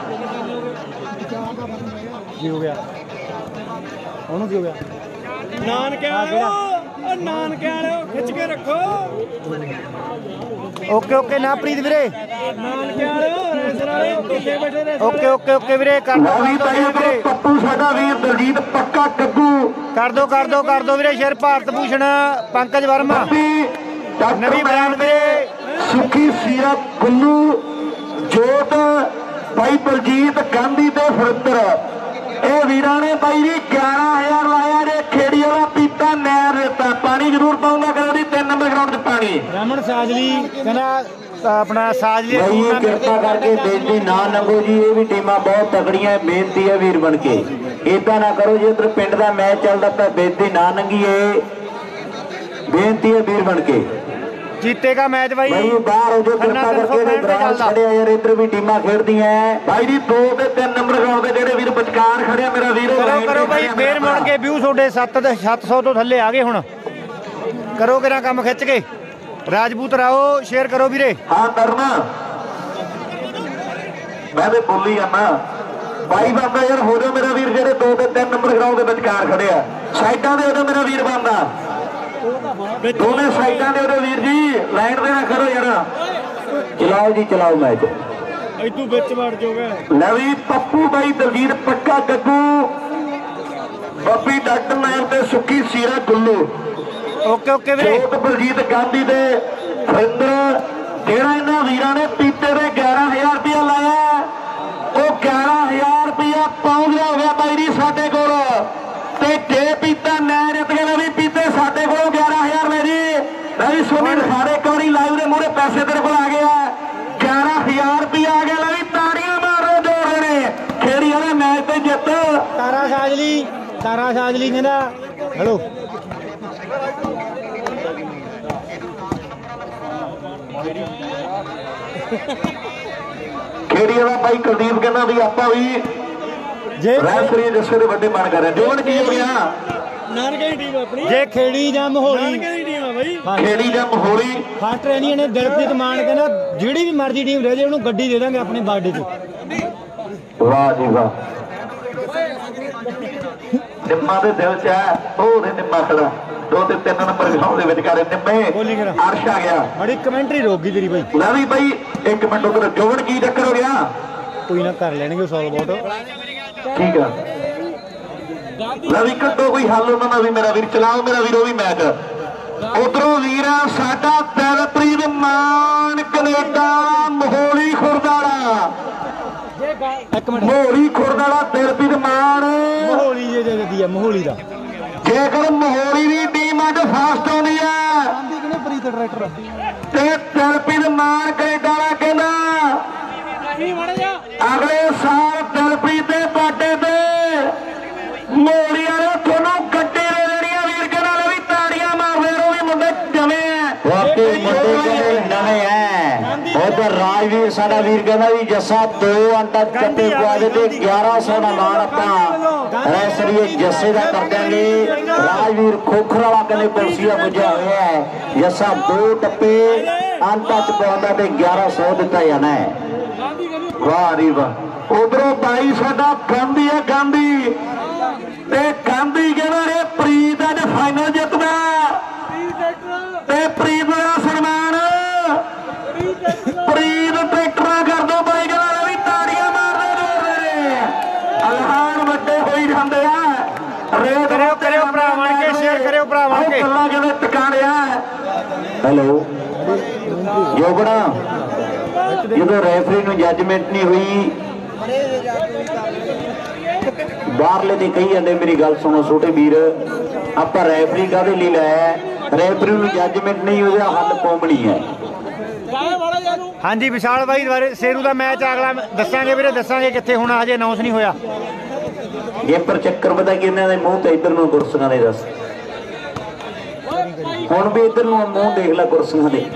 [SPEAKER 1] ਕੀ ਹੋ ਗਿਆ ਉਹਨੂੰ ਕੀ ਹੋ ਗਿਆ
[SPEAKER 5] ਨਾਨਕਿਆਂ ਵਾਲਿਓ ਉਹ ਨਾਨਕਿਆਂ ਵਾਲਿਓ ਖਿੱਚ ਕੇ ਰੱਖੋ
[SPEAKER 1] ਓਕੇ ਓਕੇ ਨਾ ਪ੍ਰੀਤ ਵੀਰੇ
[SPEAKER 5] ਨਾਨਕਿਆਂ ਵਾਲਿਓ ਰੇਸਰ ਵਾਲਿਓ ਕਿੱਥੇ ਬੈਠੇ ਨੇ
[SPEAKER 1] ਓਕੇ ਓਕੇ ਓਕੇ ਵੀਰੇ ਕਰ ਦੋ
[SPEAKER 2] ਨਵੀਂ ਤਾਈ
[SPEAKER 1] ਵੀਰੇ
[SPEAKER 2] ਪੱਪੂ ਸਾਡਾ ਵੀਰ ਦਲਜੀਤ ਪੱਕਾ ਕੱਗੂ
[SPEAKER 1] ਕਰ ਦੋ ਕਰ ਦੋ ਕਰ ਦੋ ਵੀਰੇ ਸ਼ੇਅਰ ਭਾਰਤ ਭੂਸ਼ਣ ਪੰਕਜ ਵਰਮਾ ਨਵੀਂ ਬ੍ਰਾਂਡ ਵੀਰੇ
[SPEAKER 2] ਸੁਖੀ ਸੀਰਾ ਗੁੱਲੂ ਜੋਤ ਭਾਈ ਬਲਜੀਤ ਗਾਂਧੀ ਤੇ ਫਰਦਰ ਇਹ ਵੀਰਾਂ ਨੇ ਬਾਈ ਜੀ ਗਿਆਰਾਂ ਹਜ਼ਾਰ ਲਾਇਆ ਜੇ ਖੇੜੀ ਵਾਲਾ ਪੀਤਾ ਨਹਿਰ ਦਿੱਤਾ ਪਾਣੀ ਜ਼ਰੂਰ ਪਾਉਂਦਾ ਕਦੇ ਤਿੰਨ ਨੰਬਰ ਗਰਾਊਂਡ 'ਚ ਪਾਣੀ
[SPEAKER 1] ਰਮਨ ਸਾਜਲੀ ਕਹਿੰਦਾ ਆਪਣਾ ਸਾਜਲੀ
[SPEAKER 3] ਭਾਈ ਇਹ ਕਿਰਪਾ ਕਰਕੇ ਬੇਨਤੀ ਨਾ ਲੰਘੋ ਜੀ ਇਹ ਵੀ ਟੀਮਾਂ ਬਹੁਤ ਤਕੜੀਆਂ ਬੇਨਤੀ ਹੈ ਵੀਰ ਬਣ ਕੇ ਇਦਾਂ ਨਾ ਕਰੋ ਜੇ ਉਧਰ ਪਿੰਡ ਦਾ ਮੈਚ ਚੱਲਦਾ ਤਾਂ ਬੇਨਤੀ ਨਾ ਲੰਘੀਏ ਬੇਨਤੀ ਹੈ ਵੀਰ ਬਣ ਕੇ
[SPEAKER 1] जीतेगा मैच भाई
[SPEAKER 3] भाई बाहर हो जो किरपा करके ग्राउंड खड़े यार इधर भी टीमां खेलती हैं
[SPEAKER 2] भाई जी दो ते तीन नंबर ग्राउंड दे जेडे वीर विचकार खड़े मेरा वीर
[SPEAKER 1] करो करो भाई फेर मुड़ के व्यू थोड़े सत्त सत्त सौ तो थल्ले आ गए हुण करो किरा काम खिच के राजपूत राओ शेयर करो वीरे
[SPEAKER 2] हां करना मैं ते बोली जाना भाई बाबा यार हो जाओ मेरा वीर जेडे दो ते तीन नंबर ग्राउंड दे विचकार खड़े आ साइडां दे ओदे मेरा वीर बनदा दोनों साइडां दे ओदे वीर जी लाइन दे ना करो यार
[SPEAKER 3] चलाओ जी चलाओ मैच
[SPEAKER 5] इतू विच वड़ जाओगे
[SPEAKER 2] नवी पप्पू भाई दलजीत पक्का गग्गू बब्बी डॉक्टर नायर ते सुखी सीरा गुल्लू
[SPEAKER 1] ओके ओके वीरे
[SPEAKER 2] जोत बलजीत गांधी दे फरिंदर जेड़ा इन्हां वीरां ने पीते दे ग्यारह हज़ार रुपया लाया वो ग्यारह हज़ार रुपया पहुंच हो गया भाई जी साडे कोल ते जे पीता नैर इतने भी पीते साडे कोल ग्यारह हज़ार ले जी मैं भी सुनी सारे एक बारी लाइव दे मूहरे पैसे तेरे कोल आ गया ग्यारह हज़ार रुपया आ गया ली ताड़ियां मारो जोर ने खेड़ी वाले मैच ते जित
[SPEAKER 1] तारा साजली तारा साजली कहंदा हेलो
[SPEAKER 2] खेड़ी वाला भाई कुलदीप कहना भी आपां भी
[SPEAKER 1] जे
[SPEAKER 2] रैफरी जस्से दे बड़े मन कर रहे जोन की हो गया
[SPEAKER 5] नानके दी टीम अपनी
[SPEAKER 1] जे खेड़ी जां माहौली
[SPEAKER 5] नानके दी टीम है भाई
[SPEAKER 2] खेड़ी ਜਾਂ ਮਹੋਲੀ
[SPEAKER 1] ਫਾਸਟ ਟ੍ਰੇਨੀਆਂ ਨੇ ਦਿਲਪ੍ਰੀਤ ਮਾਨ ਕਹਿੰਦਾ ਜਿਹੜੀ ਵੀ ਮਰਜ਼ੀ ਟੀਮ ਰਹਿ ਜੇ ਉਹਨੂੰ ਗੱਡੀ ਦੇ ਦਾਂਗੇ ਆਪਣੇ ਬਰਥਡੇ 'ਚ
[SPEAKER 2] ਵਾਹ ਜੀ ਵਾਹ ਨਿੰਮਾ ਦੇ ਦਿਲ 'ਚ ਹੈ ਉਹਦੇ ਨਿੰਮਾ ਖੜਾ ਦੋ ਤੇ ਤਿੰਨ ਨੰਬਰ ਗਰਾਊਂਡ ਦੇ ਵਿੱਚ ਕਰੇ
[SPEAKER 1] ਬੋਲੀ
[SPEAKER 2] ਨਿੰਮੇ
[SPEAKER 1] ਕਰਾ।
[SPEAKER 2] ਅਰਸ਼ ਆ ਗਿਆ
[SPEAKER 1] ਬੜੀ ਕਮੈਂਟਰੀ ਰੋਕ ਗਈ ਤੇਰੀ ਬਾਈ
[SPEAKER 2] ਲੈ ਵੀ ਬਾਈ ਇੱਕ ਮਿੰਟ ਉਧਰ ਜੋਵਨ ਕੀ ਚੱਕਰ ਹੋ ਗਿਆ
[SPEAKER 1] ਕੋਈ ਨਾ ਕਰ ਲੈਣਗੇ ਸੌਲ ਬੋਟ
[SPEAKER 2] ਠੀਕ ਆ ਲੈ ਵੀ ਕੱਢੋ ਕੋਈ ਹੱਲ ਉਹਨਾਂ ਦਾ ਵੀ ਮੇਰਾ ਵੀਰ ਚਲਾਓ ਮੇਰਾ ਵੀਰ ਉਹ ਵੀ ਮੈਚ ਉਧਰੋਂ ਵੀਰ ਸਾਡਾ ਦਿਲਪ੍ਰੀਤ ਮਾਨ ਕੈਨੇਡਾ ਮਹੋਲੀ ਖੁਰਦਾਲਾ
[SPEAKER 1] ਇੱਕ ਮਿੰਟ
[SPEAKER 2] ਮਹੋਲੀ ਖੁਰਦਾਲਾ ਦਿਲਪ੍ਰੀਤ ਮਾਨ
[SPEAKER 1] ਮਾਹੌਲੀ ਜੇ ਜਦੀ ਆ ਮਾਹੌਲੀ ਦਾ
[SPEAKER 2] ਜੇਕਰ ਮਹੋਲੀ ਦੀ ਟੀਮ ਅੱਜ ਫਾਸਟ ਆਉਂਦੀ ਆ ਤੇ ਦਿਲਪ੍ਰੀਤ ਮਾਨ ਕੈਨੇਡਾ ਵਾਲਾ ਕਹਿੰਦਾ ਅਗਲੇ ਸਾਲ ਦਿਲਪ੍ਰੀਤ ਦੇ ਬਾਡੇ ਤੇ ਮੋੜੀ ਵਾਲੇ ਤੁਹਾਨੂੰ ਗੱਡੇ ਦੇ ਦੇਣੀਆਂ ਵੀਰ ਕਹਿੰਦਾ ਲੈ ਵੀ ਤਾੜੀਆਂ ਮਾਰਦੇ ਰਹੋ ਵੀ ਮੁੰਡੇ ਜਮੇ ਆ
[SPEAKER 3] वाकई मुंडे कहते नवे है उधर राजवीर साडा वीर कहना भी जस्सा दो अंटा चट्टे पवा दे ग्यारह सौ का मान अपना रैसरी जस्से का कर देंगे राजवीर खोखर वाला कहने कुर्सियां बुझा हुआ है जस्सा दो टप्पे अंटा च पवा दे ग्यारह सौ दिता जाना है
[SPEAKER 2] ਵਾਹ ਰੀ ਵਾਹ ਉਧਰੋਂ ਬਾਈ ਸਾਡਾ ਗਾਂਧੀ ਹੈ ਗਾਂਧੀ ਤੇ ਗਾਂਧੀ ਕਹਿੰਦਾ ਰੇ ਪ੍ਰੀਤ ਅੱਜ ਫਾਈਨਲ ਜਿੱਤਦਾ ਤੇ ਪ੍ਰੀਤ ਦਾ ਸਨਮਾਨ ਪ੍ਰੀਤ ਟਰੈਕਟਰਾਂ ਕਰ ਦੋ ਬਾਈ ਕਹਿੰਦਾ ਵੀ ਤਾੜੀਆਂ ਮਾਰਦੇ ਨੇ ਅਲਹਾਨ ਵੱਡੇ ਹੋਈ ਜਾਂਦੇ ਆ ਰੇਤ
[SPEAKER 1] ਕਰਿਓ ਕਰਿਓ ਭਰਾ ਬਣ ਕੇ ਸ਼ੇਅਰ ਕਰਿਓ ਭਰਾ ਬਣ ਕੇ
[SPEAKER 2] ਗੱਲਾਂ ਕਿਵੇਂ ਟਿਕਾਣਿਆ
[SPEAKER 3] हेलो जोगड़ा जो रेफरी ਨੂੰ ਜੱਜਮੈਂਟ ਨਹੀਂ ਹੋਈ बाहरले दी कही जाते मेरी गल सुनो छोटे वीर आप रैफरी काहदे लई लाया रैफरी नूं जजमेंट नहीं उहदा हल कौमनी है।
[SPEAKER 1] हाँ जी विशाल भाई दुबारे शेरू का मैच अगला दसांगे वीरे दसांगे कित्थे होना हजे अनाउंस नहीं होया।
[SPEAKER 3] ये पर चक्कर पता कि इन्हां दे मूंह ते इधर नूं कुर्सियां दे दस हुण भी इधर नूं मूंह देख ला कुर्सियां दे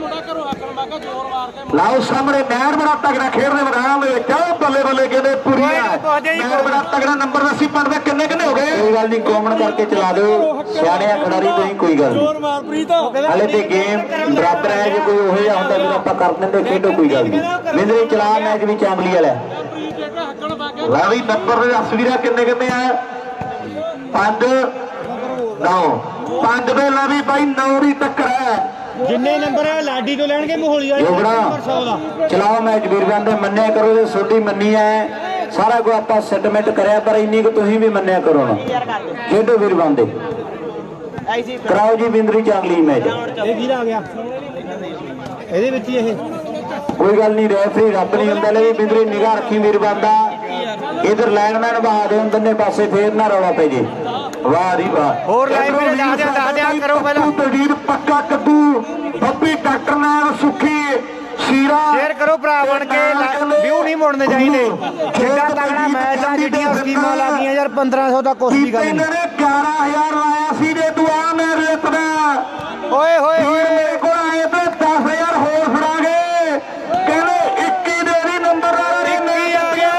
[SPEAKER 2] लाओ सामने मैर बड़ा तगड़ा खेलने मैदान बल्ले बल्ले कहते पूरी मैर बड़ा तगड़ा नंबर दसी पढ़ते किन्ने किन्ने हो गए
[SPEAKER 3] कोई गल नहीं कॉमन करके चला दो सियाने खिडारी तो ही कोई गल नहीं हाले तो गेम बराबर है जो कोई उहो जिहा हुंदा फिर आपां कर दिंदे खेडो कोई गल नहीं मिंदरी चला मैच भी चांबली वाला
[SPEAKER 2] ला भी नंबर दस वीरा किन्ने किन्ने है पांच नौ पांच दे ला भी भाई नौ दी टक्कर है
[SPEAKER 1] जिन्ने नंबर है लाडी तो लैणगे मोहली वाले नंबर सौ दा
[SPEAKER 3] चलाओ मैच वीर बंदे मन्निया करो जे सोडी मन्नी है सारा को आपां सेटलमेंट करया पर इन्नी को तुसीं भी मन्निया करो ना खेडो वीर बंदे कराओ जी बिंदरी चांगली मैच
[SPEAKER 1] ये वीर आ गया ਇਹਦੇ ਵਿੱਚ ਇਹ
[SPEAKER 3] कोई गल नहीं रेफरी रब नहीं हुंदा ले बिंदरी निगाह रखी वीर बंदा इधर लाइनमैन बहा दे दोने पासे फेर ना रौला पै जे वाह जी वाह
[SPEAKER 1] और लाइन वीरे दस दिया दस दिया करो पहला
[SPEAKER 2] तजवीर पक्का कद्दू ਬੱਬੀ ਡਾਕਟਰ ਨਾਲ ਸੁੱਖੀ ਸੀਰਾ
[SPEAKER 1] शेयर करो भरा बन के व्यू नहीं मोड़ने चाहिए जितना तगड़ा मैच आ जिड्डियां स्कीमां लागियां यार पंद्रह सौ तक कुछ भी गल
[SPEAKER 2] ਇਹਨਾਂ ਨੇ ਗਿਆਰਾਂ ਹਜ਼ਾਰ ਲਾਇਆ ਸੀ ਜੇ ਤੂੰ ਆ ਮੈਂ ਜਿੱਤਦਾ
[SPEAKER 1] ओए होए होए
[SPEAKER 2] ਮੇਰੇ ਕੋਲ ਆਏ ਤੇ ਦਸ ਹਜ਼ਾਰ ਹੋਰ ਫੜਾਂਗੇ ਕਹਿੰਦੇ ਇੱਕੀ ਦੇ ਵੀ ਨੰਬਰ ਆ
[SPEAKER 1] ਇੱਕੀ ਆ ਗਿਆ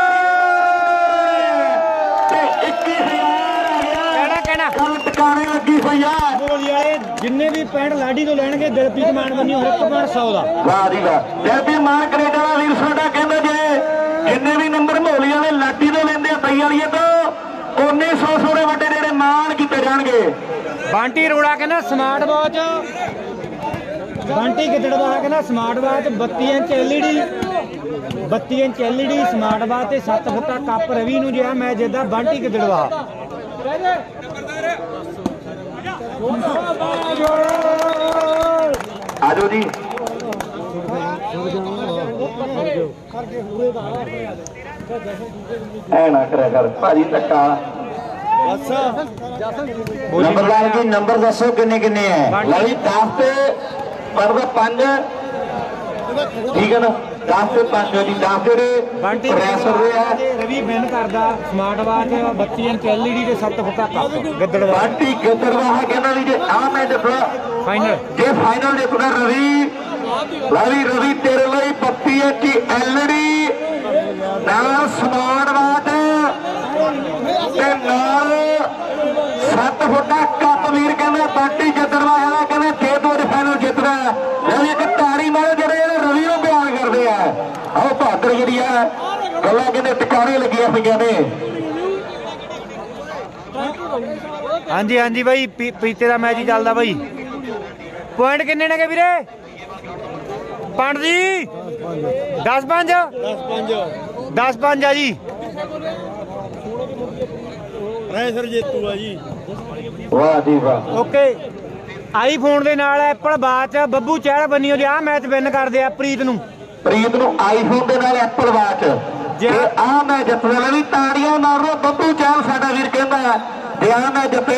[SPEAKER 2] ਤੇ ਇੱਕੀ ਹਜ਼ਾਰ ਆ ਗਿਆ
[SPEAKER 1] ਕਹਿਣਾ ਕਹਿਣਾ
[SPEAKER 2] ਕੱਲ ਟਿਕਾਣੇ ਲੱਗੀ ਹੋਈ ਆ
[SPEAKER 1] मोहली वाले जिन्ने भी पैंट लाडी तो लैणगे दिलप्रीत मान बनी हर एक मान सौ दा
[SPEAKER 2] ਵਾਹ ਜੀ ਵਾਹ ਦਿਲਪ੍ਰੀਤ ਮਾਨ ਕੈਨੇਡਾ ਦਾ ਵੀਰ ਸਾਡਾ ਕਹਿੰਦਾ ਜੇ ਜਿੰਨੇ ਵੀ ਨੰਬਰ ਮੋਹਲੀ ਵਾਲੇ ਲਾਡੀ ਤੋਂ ਲੈਂਦੇ ਆ ਤਈ ਵਾਲੀਏ ਤੋਂ ਉਹਨੇ ਸੌ ਸੌ ਦੇ ਵੱਡੇ ਜਿਹੜੇ ਮਾਨ ਕੀਤੇ ਜਾਣਗੇ
[SPEAKER 1] बांटी रोड़ा कहना स्मार्ट वॉच बांटी गिदड़वा कहना स्मार्ट वॉच बत्ती इंच एल ई डी बत्ती inch L E D smart watch ते सत्त फुटा कप रवि नूं जिहा मैच जिद्दा बांटी गिदड़वा
[SPEAKER 2] ਆਜੋ ਜੀ ਐ ਨਾ ਕਰਿਆ ਕਰ ਭਾਜੀ ਧੱਕਾ
[SPEAKER 3] नंबरदार जी नंबर दसो किन्ने किन्ने है
[SPEAKER 2] ਲੜੀ ਦਸ ਤੇ ਪਰਦਾ ਪੰਜ ਠੀਕ ਹੈ ਨਾ ਦਸ ਤੇ ਪੰਜ ਜੀ ਦਸ ਦੇ
[SPEAKER 1] बांटी
[SPEAKER 2] ਪ੍ਰੈਸ਼ਰ ਦੇ ਆ
[SPEAKER 1] रवि विन करदा स्मार्ट वॉच बत्ती इंच एल ई डी ते सत्त फुटा कप गिदड़वा
[SPEAKER 2] ਬਾਂਟੀ ਗਿੱਦੜਵਾ ਕਹਿੰਦਾ ਵੀ ਜੇ ਆ ਮੈਂ ਜਿੱਤਦਾ
[SPEAKER 1] फाइनल
[SPEAKER 2] ਜੇ ਫਾਈਨਲ ਜਿੱਤਦਾ ਰਵੀ ਲੜੀ ਰਵੀ ਤੇਰੇ ਲਈ ਬੱਤੀ ਇੰਚ ਐਲ ਡੀ ਨਾਲ ਸਮਾਰਟ ਵਾਚ ਤੇ ਨਾਲ ਸੱਤ ਫੁੱਟਾ ਕੱਪ ਵੀਰ ਕਹਿੰਦਾ ਬਾਂਟੀ ਗਿੱਦੜਵਾ ਵਾਲਾ ਕਹਿੰਦਾ ਜੇ ਤੂੰ ਅੱਜ ਫਾਈਨਲ ਜਿੱਤਦਾ ਰਵੀ ਇੱਕ ਤਾੜੀ ਮਾਰੋ ਜਿਹੜੇ ਰਵੀ ਨੂੰ ਬਿਆਨ ਕਰਦੇ ਆ ਆਹ ਬਹਾਦਰ ਜਿਹੜੀ ਆ ਗੱਲਾਂ ਕਹਿੰਦੇ ਟਿਕਾਣੇ ਲੱਗੀਆਂ ਪਈਆਂ ਨੇ
[SPEAKER 1] हाँ जी हाँ जी भाई पी- पीते का मैच ही चलता भाई पॉइंट किन्ने ने वीरे पंड जी दस पांच दस पांच आ जी
[SPEAKER 2] ਵਾਹ ਜੀ ਵਾਹ
[SPEAKER 1] ओके आईफोन ਦੇ ਨਾਲ ਐਪਲ ਵਾਚ ਬੱਬੂ ਚਹਿਲ ਬੰਨਿਓ ਜੇ ਆ ਮੈਚ ਵਿਨ ਕਰਦੇ ਆ ਪ੍ਰੀਤ ਨੂੰ
[SPEAKER 2] ਪ੍ਰੀਤ ਨੂੰ ਆਈਫੋਨ ਦੇ ਨਾਲ ਐਪਲ ਵਾਚ ਜੇ ਆ ਮੈਂ ਜਿੱਤਦਾ ਲੈ ਵੀ ਤਾੜੀਆਂ ਮਾਰੋ ਬੱਬੂ ਚਾਲ ਸਾਡਾ ਵੀਰ ਕਹਿੰਦਾ ਜੇ ਆ ਮੈਂ ਜਿੱਤੇ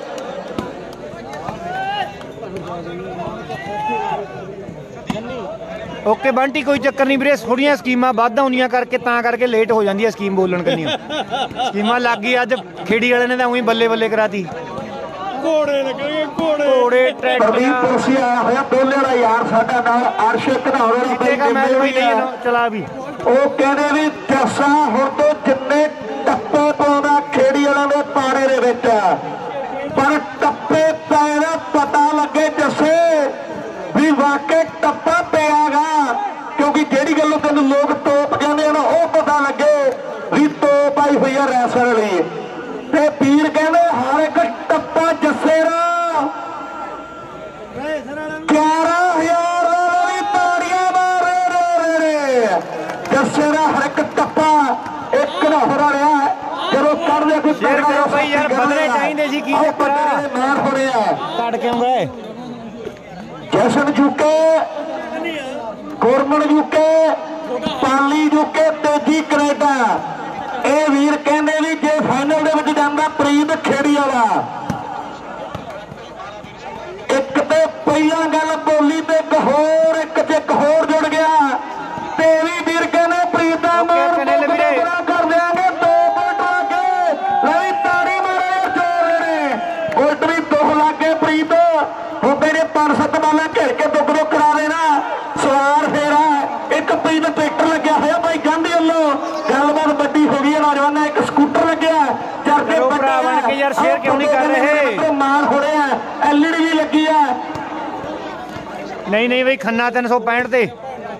[SPEAKER 1] ਓਕੇ ਬੰਟੀ ਕੋਈ ਚੱਕਰ ਨਹੀਂ ਵੀਰੇ ਥੋੜੀਆਂ ਸਕੀਮਾਂ ਵੱਧ ਆਉਂਦੀਆਂ ਕਰਕੇ ਤਾਂ ਕਰਕੇ ਲੇਟ ਹੋ ਜਾਂਦੀ ਹੈ ਸਕੀਮ ਬੋਲਣ ਕੰਨੀਓ ਸਕੀਮਾਂ ਲੱਗ ਗਈ ਅੱਜ ਖੇੜੀ ਵਾਲੇ ਨੇ ਤਾਂ ਉਹੀ ਬੱਲੇ ਬੱਲੇ ਕਰਾਤੀ
[SPEAKER 5] ਘੋੜੇ ਲੱਗਣਗੇ ਘੋੜੇ
[SPEAKER 1] ਘੋੜੇ
[SPEAKER 2] ਪ੍ਰਦੀਪ
[SPEAKER 1] ਟਰੈਕਟਰ
[SPEAKER 2] ਪੁਰਸੀ ਆਇਆ ਹੋਇਆ ਬੋਲੇ ਵਾਲਾ ਯਾਰ ਸਾਡਾ ਨਾਲ ਅਰਸ਼ ਘਨੌਰ ਵਾਲਾ
[SPEAKER 1] ਪੀਤੇ ਦਾ ਮੈਚ ਵੀ ਨਹੀਂ ਇਹਨੂੰ ਚਲਾ ਵੀ
[SPEAKER 2] ਉਹ ਕਹਿੰਦੇ ਵੀ ਜੱਸਾ ਹੁਣ ਤੋਂ ਜਿੰਨੇ ਟੱਪੇ ਪਾਉਂਦਾ ਖੇੜੀ ਵਾਲਿਆਂ ਦੇ ਪਾੜੇ ਦੇ ਵਿੱਚ ਪਰ ਟੱਪੇ ਪੈਣਾ ਪਤਾ ਲੱਗੇ ਜੱਸੇ ਵੀ ਵਾਕਈ ਟੱਪਾ ਪਿਆਗਾ ਕਿਉਂਕਿ ਜਿਹੜੀ ਗੱਲੋਂ ਤੈਨੂੰ ਲੋਕ ਤੋਪ ਕਹਿੰਦੇ ਆ ਨਾ ਉਹ ਪਤਾ ਲੱਗੇ ਵੀ ਤੋਪ ਆਈ ਹੋਈ ਆ ਰੈਸਰ ਲਈ ਤੇ ਪੀਰ ਕਹਿੰਦੇ ਹਰ ਇੱਕ ਟੱਪਾ ਜੱਸੇ ਦਾ ਗਿਆਰਾਂ ਹਜ਼ਾਰ ਦਾ ਵੀ ਤਾੜੀਆਂ ਮਾਰੇ ਰੇ ਰੇ ਜੱਸੇ ਦਾ ਹਰ ਇੱਕ ਟੱਪਾ ਇੱਕ ਨਾ ਹੋ ਰਿਹਾ ਜਦੋਂ ਕਰਦੇ ਕੋਈ
[SPEAKER 1] ਸ਼ੇਅਰ ਕਰੋ ਬਈ ਯਾਰ ਬਦਲੇ ਚਾਹੀਦੇ ਸੀ ਕੀ ਚੱਕਰ ਆ
[SPEAKER 2] ਮਾਰ ਹੋ ਰਿਹਾ
[SPEAKER 1] ਕੱਢ ਕਿਉਂ ਗਏ
[SPEAKER 2] ਜਸ਼ਨ ਜੁਕੇ ਗੁਰਮਨ ਜੁਕੇ ਪਾਲੀ ਜੁਕੇ ਤੇਜੀ ਕੈਨੇਡਾ ਇਹ ਵੀਰ ਕਹਿੰਦੇ ਪਹਿਲਾਂ ਗੱਲ ਬੋਲੀ ਤੇ ਇੱਕ ਹੋਰ ਇੱਕ ਚ ਇੱਕ ਹੋਰ ਜੁੜ ਗਿਆ ਤੇ ਵੀ ਵੀਰ ਕਹਿੰਦੇ ਪ੍ਰੀਤਾ ਮਾਰ ਕਰ ਦਿਆਂਗੇ ਦੋ ਪੁਆਇੰਟ ਲਾ ਕੇ ਲੈ ਤਾੜੀ ਮਾਰੇ ਜੋਰ ਨੇ ਪੁਆਇੰਟ ਵੀ ਦੋ ਲਾ ਕੇ ਪ੍ਰੀਤ ਹੁੰਦੇ ਨੇ ਪੰਜ ਸੱਤ ਬਾਲਾਂ ਘੇਰ ਕੇ ਦੁੱਖ ਦੁੱਖ ਕਰਾ ਦੇਣਾ ਸਵਾਰ ਫੇਰਾ ਇੱਕ ਪ੍ਰੀਤ ਟਰੈਕਟਰ ਲੱਗਿਆ ਹੋਇਆ ਭਾਈ ਗਾਂਧੀ ਵੱਲੋਂ ਗੱਲਬਾਤ ਵੱਡੀ ਹੋ ਗਈ ਹੈ ਨੌਜਵਾਨਾਂ ਇੱਕ ਸਕੂਟਰ ਲੱਗਿਆ ਚਰਚੇ
[SPEAKER 1] ਭਰਾ ਬਣ ਕੇ ਯਾਰ ਸ਼ੇਅਰ ਕਿਉਂ ਨਹੀਂ ਕਰ ਰਹੇ
[SPEAKER 2] ਮਾਨ ਹੋ ਰਿਹਾ ਐਲਈਡੀ ਵੀ ਲੱਗੀ ਆ
[SPEAKER 1] ਨਹੀਂ ਨਹੀਂ ਬਈ ਖੰਨਾ ਤਿੰਨ ਸੌ ਪੈਂਹਠ ਤੇ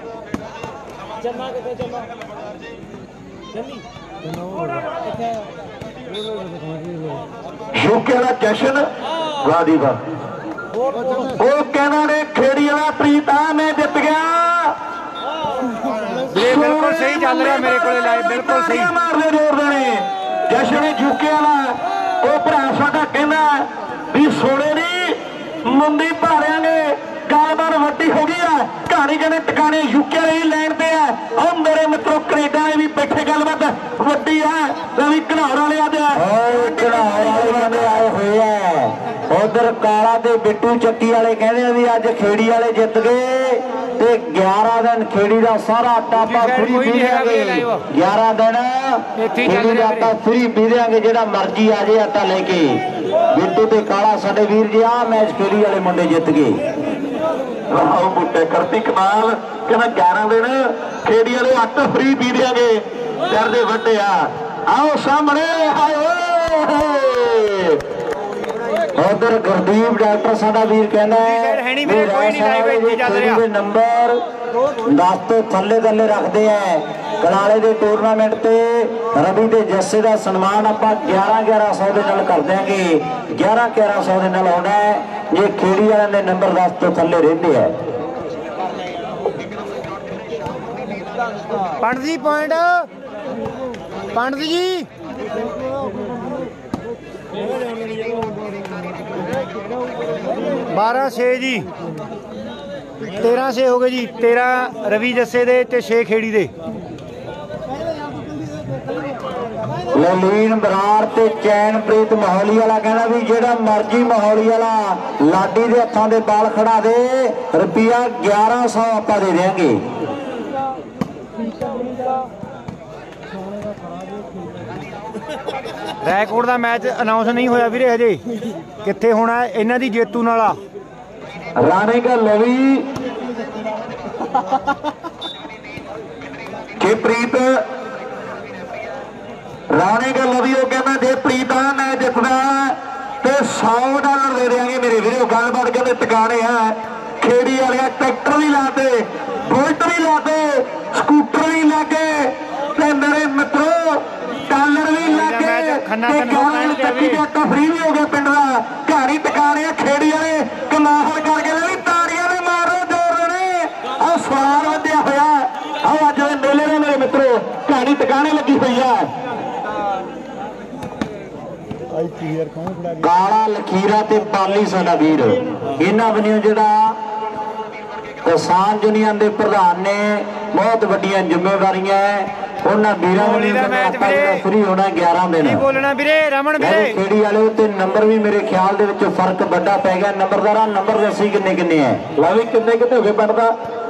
[SPEAKER 2] ਯੂਕੇ ਵਾਲਾ ਜਸ਼ਨ ਵਾਹ ਦੀ ਵਾਹ ਉਹ ਕਹਿੰਦਾ ਨੇ ਖੇੜੀ ਵਾਲਾ ਪ੍ਰੀਤ ਆ ਮੈਂ ਜਿੱਤ ਗਿਆ
[SPEAKER 1] ਇਹ ਬਿਲਕੁਲ ਸਹੀ ਚੱਲ ਰਿਹਾ ਮੇਰੇ ਕੋਲੇ ਲਾਈਵ ਬਿਲਕੁਲ ਸਹੀ
[SPEAKER 2] ਮਾਰਦੇ ਜੋਰ ਦੇ ਜਸ਼ਨ ਯੂਕੇ ਵਾਲਾ ਉਹ ਭਰਾ ਸਾਡਾ ਕਹਿੰਦਾ ਵੀ ਸੋਨੇ ਦੀ ਮੁੰਡੀ ਭਾਰਿਆਂਗੇ ਗੱਲਬਾਤ ਵੱਡੀ ਹੋ ਗਈ ਆ ਕਹਾਣੀ ਕਹਿੰਦੇ ਟਿਕਾਣੇ ਯੂਕੇ ਵਾਲੀ ਲੈਣ ਤੇ ਆ ਉਹ ਮੇਰੇ ਮਿੱਤਰੋ ਕੈਨੇਡਾ ਵਾਲੇ ਵੀ ਬੈਠੇ ਗੱਲਬਾਤ ਵੱਡੀ ਆ ਵੀ ਘਨੌਰ ਵਾਲੇ ਅੱਜ
[SPEAKER 3] ਘਨੌਰ ਵਾਲੇ ਆਏ ਹੋਏ ਆ ਉਧਰ ਕਾਲਾ ਤੇ ਬਿੱਟੂ ਚੱਕੀ ਵਾਲੇ ਕਹਿੰਦੇ ਆ ਵੀ ਅੱਜ ਖੇੜੀ ਵਾਲੇ ਜਿੱਤ ਗਏ ਤੇ ਗਿਆਰਾਂ ਦਿਨ ਖੇੜੀ ਦਾ ਸਾਰਾ ਟਾਪਾ ਫਰੀ ਪੀ ਦਿਆਂਗੇ ਗਿਆਰਾਂ ਦਿਨ ਖੇੜੀ ਦਾ ਆਟਾ ਫਰੀ ਪੀ ਦਿਆਂਗੇ ਜਿਹੜਾ ਮਰਜ਼ੀ ਆ ਜੇ ਆਟਾ ਲੈ ਕੇ ਬਿੱਟੂ ਤੇ ਕਾਲਾ ਸਾਡੇ ਵੀਰ ਜੀ ਆ ਮੈਚ ਖੇੜੀ ਵਾਲੇ ਮੁੰਡੇ ਜਿੱਤ ਗਏ
[SPEAKER 2] ਆਹ ਮੁੰਡੇ ਕਰਤੀ ਕਮਾਲ ਕਹਿੰਦਾ ਗਿਆਰਾਂ ਦਿਨ ਖੇੜੀ ਵਾਲੇ ਆਟਾ ਫਰੀ ਪੀ ਦਿਆਂਗੇ ਡਰਦੇ ਵੱਡੇ ਆ ਆਓ ਸਾਹਮਣੇ ਹਾਏ
[SPEAKER 3] ਉਧਰ ਗੁਰਦੀਪ ਡਾਕਟਰ ਸਾਡਾ ਵੀਰ ਕਹਿੰਦਾ ਨੰਬਰ ਦਸ ਤੋਂ ਥੱਲੇ ਥੱਲੇ ਰੱਖਦੇ ਆ ਕਨਾਲੇ ਦੇ ਟੂਰਨਾਮੈਂਟ ਤੇ ਰਵੀ ਦੇ ਜੱਸੇ ਦਾ ਸਨਮਾਨ ਆਪਾਂ ਗਿਆਰਾਂ ਗਿਆਰਾਂ ਸੌ ਦੇ ਨਾਲ ਕਰ ਦਿਆਂਗੇ ਗਿਆਰਾਂ ਗਿਆਰਾਂ ਸੌ ਦੇ ਨਾਲ ਆਉਣਾ ਹੈ ਜੇ ਖੇੜੀ ਵਾਲਿਆਂ ਦੇ ਨੰਬਰ ਦਸ ਤੋਂ ਥੱਲੇ ਰਹਿੰਦੇ ਆ
[SPEAKER 1] ਪੰਡਤ ਜੀ ਪੁਆਇੰਟ ਪੰਡਤ ਜੀ ਬਾਰਾਂ ਛੇ ਜੀ ਤੇਰਾਂ ਛੇ ਹੋ ਗਏ ਜੀ ਤੇਰਾਂ ਰਵੀ ਜੱਸੇ ਦੇ ਤੇ ਛੇ ਖੇੜੀ ਦੇ
[SPEAKER 3] ਲਲੀਨ ਬਰਾੜ ਤੇ ਚੈਨਪ੍ਰੀਤ ਮਾਹੌਲੀ ਵਾਲਾ ਕਹਿੰਦਾ ਵੀ ਜਿਹੜਾ ਮਰਜੀ ਮਾਹੌਲੀ ਵਾਲਾ ਲਾਡੀ ਦੇ ਹੱਥਾਂ ਦੇ ਬਾਲ ਖੜਾ ਦੇ ਰੁਪਿਆ ਗਿਆਰਾਂ ਸੌ ਆਪਾਂ ਦੇ ਦੇਾਂਗੇ
[SPEAKER 1] ਰੈਕੋਰਡ ਦਾ ਮੈਚ ਅਨਾਉਂਸ ਨਹੀਂ ਹੋਇਆ ਵੀਰੇ ਹਜੇ ਕਿੱਥੇ ਹੋਣਾ ਇਹਨਾਂ ਦੀ ਜੇਤੂ ਨਾਲਾ
[SPEAKER 2] ਰਾਣੇ ਕਾ ਲਵੀ ਕਿ ਪ੍ਰੀਤ ਰਾਣੇ ਕਾ ਲਵੀ ਉਹ ਕਹਿੰਦਾ ਜੇ ਪ੍ਰੀਤ ਆ ਮੈਂ ਜਿੱਤਦਾ ਤੇ ਸੌ ਡਾਲਰ ਦੇ ਦਿਆਂਗੇ ਮੇਰੇ ਵੀਰੋ ਗੱਲਬਾਤ ਕਹਿੰਦੇ ਟਿਕਾਣੇ ਆ ਖੇੜੀ ਵਾਲਿਆ ਟਰੈਕਟਰ ਵੀ ਲਾਤੇ ਬੁਲਟ ਵੀ ਲਾਤੇ ਸਕੂਟਰ ਵੀ ਲਾਗੇ ਤੇ ਮੇਰੇ ਮਿੱਤਰੋ ਡਾਲਰ ਵੀ ਲਾਗੇ ਤੇ ਗਾਲਾਂ ਚੱਕੀ ਤੇ ਆਟਾ ਫਰੀ ਵੀ ਹੋ ਗਿਆ ਪਿੰਡ ਦਾ ਘਰ ਹੀ ਟਿਕਾਣੇ ਆ ਖੇੜੀ ਵਾਲੇ ਕਮਾਲ ਕਰਕੇ ਲੈ ਤਾੜੀਆਂ ਦੇ ਮਾਰੋ ਜੋਰ ਨੇ ਆਹ ਸਵਾਰ ਵਧਿਆ ਹੋਇਆ ਆਹ ਅੱਜ ਦੇ ਮੇਲੇ ਦੇ ਮੇਰੇ ਮਿੱਤਰੋ ਕਹਾਣੀ ਟਿਕਾਣੇ ਲੱਗੀ ਹੋਈ ਆ
[SPEAKER 3] ਕਾਲਾ ਲਖੀਰਾ ਤੇ ਪਾਲੀ ਸਾਡਾ ਵੀਰ ਇਹਨਾਂ ਬਣਿਓ ਜਿਹੜਾ ਕਿਸਾਨ ਯੂਨੀਅਨ ਦੇ ਪ੍ਰਧਾਨ ਨੇ ਬਹੁਤ ਵੱਡੀਆਂ ਜ਼ਿੰਮੇਵਾਰੀਆਂ ਉਹਨਾਂ ਵੀਰਾਂ ਨੂੰ ਫਰੀ ਹੋਣਾ ਗਿਆਰਾਂ ਦਿਨ
[SPEAKER 1] ਕੀ ਬੋਲਣਾ ਵੀਰੇ ਰਮਨ ਵੀਰੇ
[SPEAKER 3] ਖੇੜੀ ਵਾਲੇ ਉੱਤੇ ਨੰਬਰ ਵੀ ਮੇਰੇ ਖਿਆਲ ਦੇ ਵਿੱਚ ਫਰਕ ਵੱਡਾ ਪੈ ਗਿਆ ਨੰਬਰਦਾਰਾਂ ਨੰਬਰ ਦੱਸੀ ਕਿੰਨੇ ਕਿੰਨੇ ਹੈ
[SPEAKER 2] ਲਾਵੀ ਕਿੰਨੇ ਕਿਤੇ ਹੋ ਗਏ ਬਣਦਾ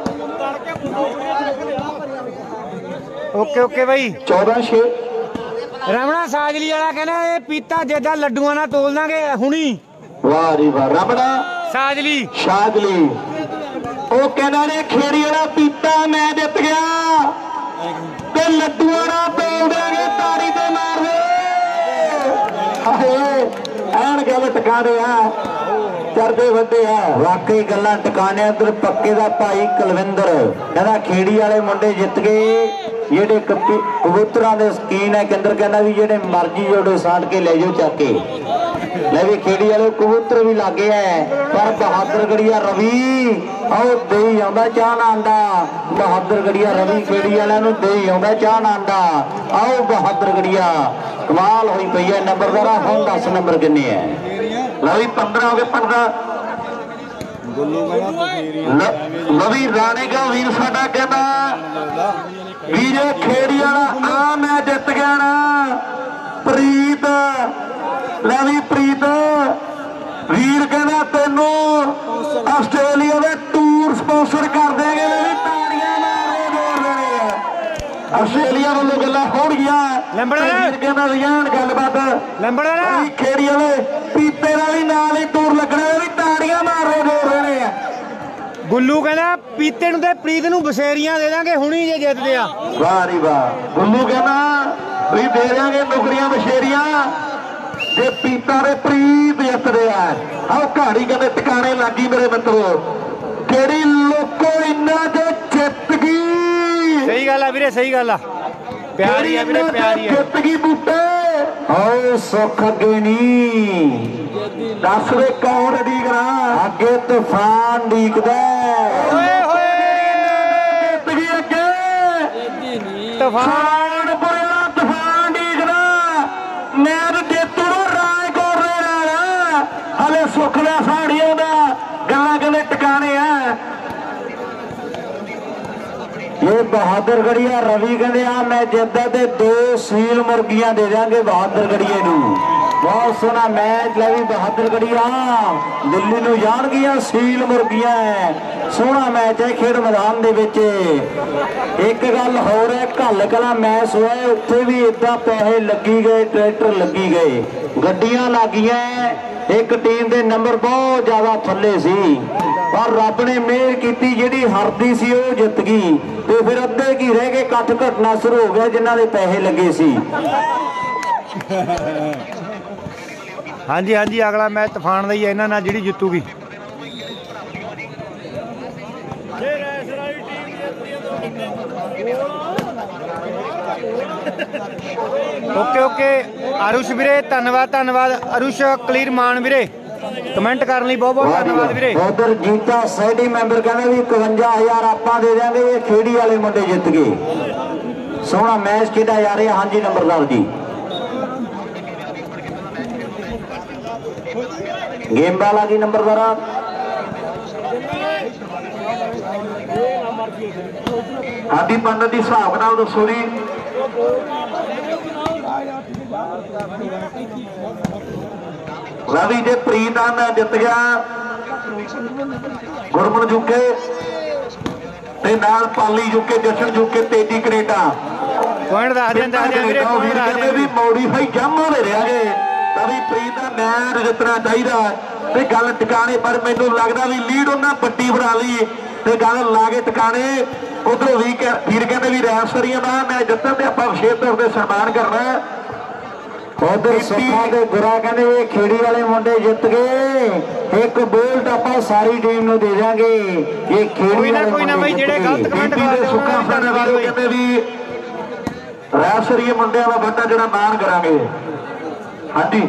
[SPEAKER 1] ਓਕੇ ਓਕੇ ਬਾਈ
[SPEAKER 2] ਚੌਦਾਂ ਛੇ
[SPEAKER 1] ਰਮਣਾ ਸਾਜਲੀ ਵਾਲਾ ਕਹਿੰਦਾ ਇਹ ਪੀਤਾ ਜਿੱਦਾਂ ਲੱਡੂਆਂ ਨਾਲ ਤੋਲ ਦਾਂਗੇ ਹੁਣੀ
[SPEAKER 2] ਵਾਹ ਜੀ ਵਾਹ ਰਮਣਾ
[SPEAKER 1] ਸਾਜਲੀ
[SPEAKER 2] ਸ਼ਾਦਲੀ ਉਹ ਕਹਿੰਦਾ ਨੇ ਖੇੜੀ ਵਾਲਾ ਪੀਤਾ ਮੈਂ ਜਿੱਤ ਗਿਆ ਤੇ ਲੱਡੂਆਂ ਨਾਲ ਤੋਲ ਦਾਂਗੇ ਤਾੜੀ ਤੇ ਮਾਰ ਦੇ ਹਾਏ ਐਨ ਗੱਲ ਟਿਕਾ ਰਿਹਾ ਚਰਦੇ ਵੱਡੇ ਆ
[SPEAKER 3] ਵਾਕਈ ਗੱਲਾਂ ਟਿਕਾਣੇ ਉਧਰ ਪੱਕੇ ਦਾ ਭਾਈ ਕੁਲਵਿੰਦਰ ਕਹਿੰਦਾ ਖੇੜੀ ਵਾਲੇ ਮੁੰਡੇ ਜਿੱਤ ਗਏ ਜਿਹੜੇ ਕਬੂਤਰਾਂ ਦੇ ਸਕੀਨ ਹੈ ਕੇਂਦਰ ਕਹਿੰਦਾ ਵੀ ਜਿਹੜੇ ਮਰਜੀ ਜੋੜੇ ਸਾੜ ਕੇ ਲੈ ਜਾਓ ਚੱਕ ਕੇ ਲੈ ਵੀ ਖੇੜੀ ਵਾਲੇ ਕਬੂਤਰ ਵੀ ਲੱਗੇ ਐ ਪਰ ਬਹਾਦਰ ਗੜੀਆ ਰਵੀ ਆਓ ਦੇਈ ਆਉਂਦਾ ਚਾਹ ਨਾ ਆਂਦਾ ਬਹਾਦਰ ਗੜੀਆ ਰਵੀ ਖੇੜੀ ਵਾਲਿਆਂ ਨੂੰ ਦੇਈ ਆਉਂਦਾ ਚਾਹ ਨਾ ਆਂਦਾ ਆਓ ਬਹਾਦਰ ਗੜੀਆ ਕਮਾਲ ਹੋਈ ਪਈ ਹੈ ਨੰਬਰਦਾਰਾ ਹੁਣ ਦਸ ਨੰਬਰ ਕਿੰਨੇ ਐ
[SPEAKER 2] ਲਵੀ ਪੰਦਰਾਂ ਹੋ ਗਏ ਪੰਦਰਾਂ ਲਵੀ ਰਾਣੇ ਦਾ ਵੀਰ ਸਾਡਾ ਕਹਿੰਦਾ ਵੀਰੇ ਖੇੜੀ ਵਾਲਾ ਆ ਮੈਂ ਜਿੱਤ ਗਿਆ ਨਾ ਪ੍ਰੀਤ ਲੈ ਵੀ ਪ੍ਰੀਤ वीर कहना तेनू आस्ट्रेलिया के टूर स्पॉन्सर कर देंगे ताड़ियां मारे जोर देने आस्ट्रेलिया वालों गल्लां होणगियां वीर कहना रियान गलबात खेड़ी वाले पीते का भी नाल ही टूर लगना भी ताड़ियां मारे जोर देने
[SPEAKER 1] गुल्लू कहना पीते नूं ते प्रीत नूं बसेरियां दे दांगे हुणी जे जितदे आ
[SPEAKER 2] वाह री वाह गुल्लू कहना भी दे देंगे नुकरियां बसेरियां जे पीता दे प्रीत जितदे आ आओ कहानी कहते टिकाने लगी मेरे मित्रों केड़ी लोको इन्ना जो जित गई
[SPEAKER 1] सही गल आ वीरे सही गल आ प्यारी है वीरे प्यारी है
[SPEAKER 2] जित गई बूटे
[SPEAKER 3] आओ सुख अगे नहीं
[SPEAKER 2] दस वे कौन डीगना
[SPEAKER 3] अगे तूफान डीकदा
[SPEAKER 1] ओए होए
[SPEAKER 2] जित गई अगे
[SPEAKER 1] तूफान
[SPEAKER 2] बड़ा तूफान डीगना मैं जेतू राजकोट दे नाल हले सुख दा साड़ियों दा गल्लां कहंदे टिकाने आ
[SPEAKER 3] ये बहादुर गढ़िया रवि कहते आ मैं जिद्दा ते दो सील मुर्गियां दे देंगे बहादुर गढ़िए नूं बहुत सोहना मैच लवी बहादुर गढ़िया दिल्ली नूं जाणगियां सील मुर्गियां है सोहना मैच है खेड मैदान दे विच एक गल होर है घल कला मैच होया उत्थे भी इदां पैसे लगी गए ट्रैक्टर लगी गए गड्डियां लागियां एक टीम के नंबर बहुत ज्यादा थले सी पर रब ने मेहर की जी हरदी सी वो जित गई तो फिर अद्धे की रह गए कट घटना शुरू हो गया जिन्हों के पैसे लगे सी
[SPEAKER 1] हाँ जी हाँ जी अगला मैच तूफान का ही है इन्होंने जी जितूगी ओके ओके अरुष वीरे धन्यवाद धन्यवाद अरुष कलीर मान वीरे कमेंट करने लिए बहुत बहुत धन्यवाद वीरे
[SPEAKER 3] उधर जीता सैडी मैंबर कहने भी इकवंजा हजार आप दे देंगे ये खेड़ी वाले मुंडे जित गए सोहना मैच खेड़ा जा रहा हाँ जी नंबरदार जी गेम वाला जी नंबरदार
[SPEAKER 2] हाँ जी पंडित जी हिसाब नाल दसो जी रवि जे प्रीत आ मैं जित गया गुरमन जुके ते नाल पाली जुके जशन जुके तेजी कनेडा
[SPEAKER 1] पॉइंट दस दें दस दें वीरे पॉइंट दस दें
[SPEAKER 2] भी मॉडिफाई जम हो रहा है रवि प्रीत का मैच जितना चाहिए ते गल टिकाने पर मैनू लगता भी लीड उन्हें बड्डी बना ली ते गल ला के टिकाने उधरों भी वीर कहते भी रैफसरियां का मैच जितन ते आपां विशेष तौर पर सन्मान करना
[SPEAKER 3] उधर सुखा के गुरा कहने ये खेड़ी वाले मुंडे जित गए एक बोल्ट आप सारी टीम नूं दे देंगे ये खेड़ी वाले
[SPEAKER 1] कोई ना भाई जेड़े गलत कमेंट करदे
[SPEAKER 2] सुखा धन्यवाद कहते भी रैफसरिया मुंडिया का बड़ा जरा मान करांगे हाँ जी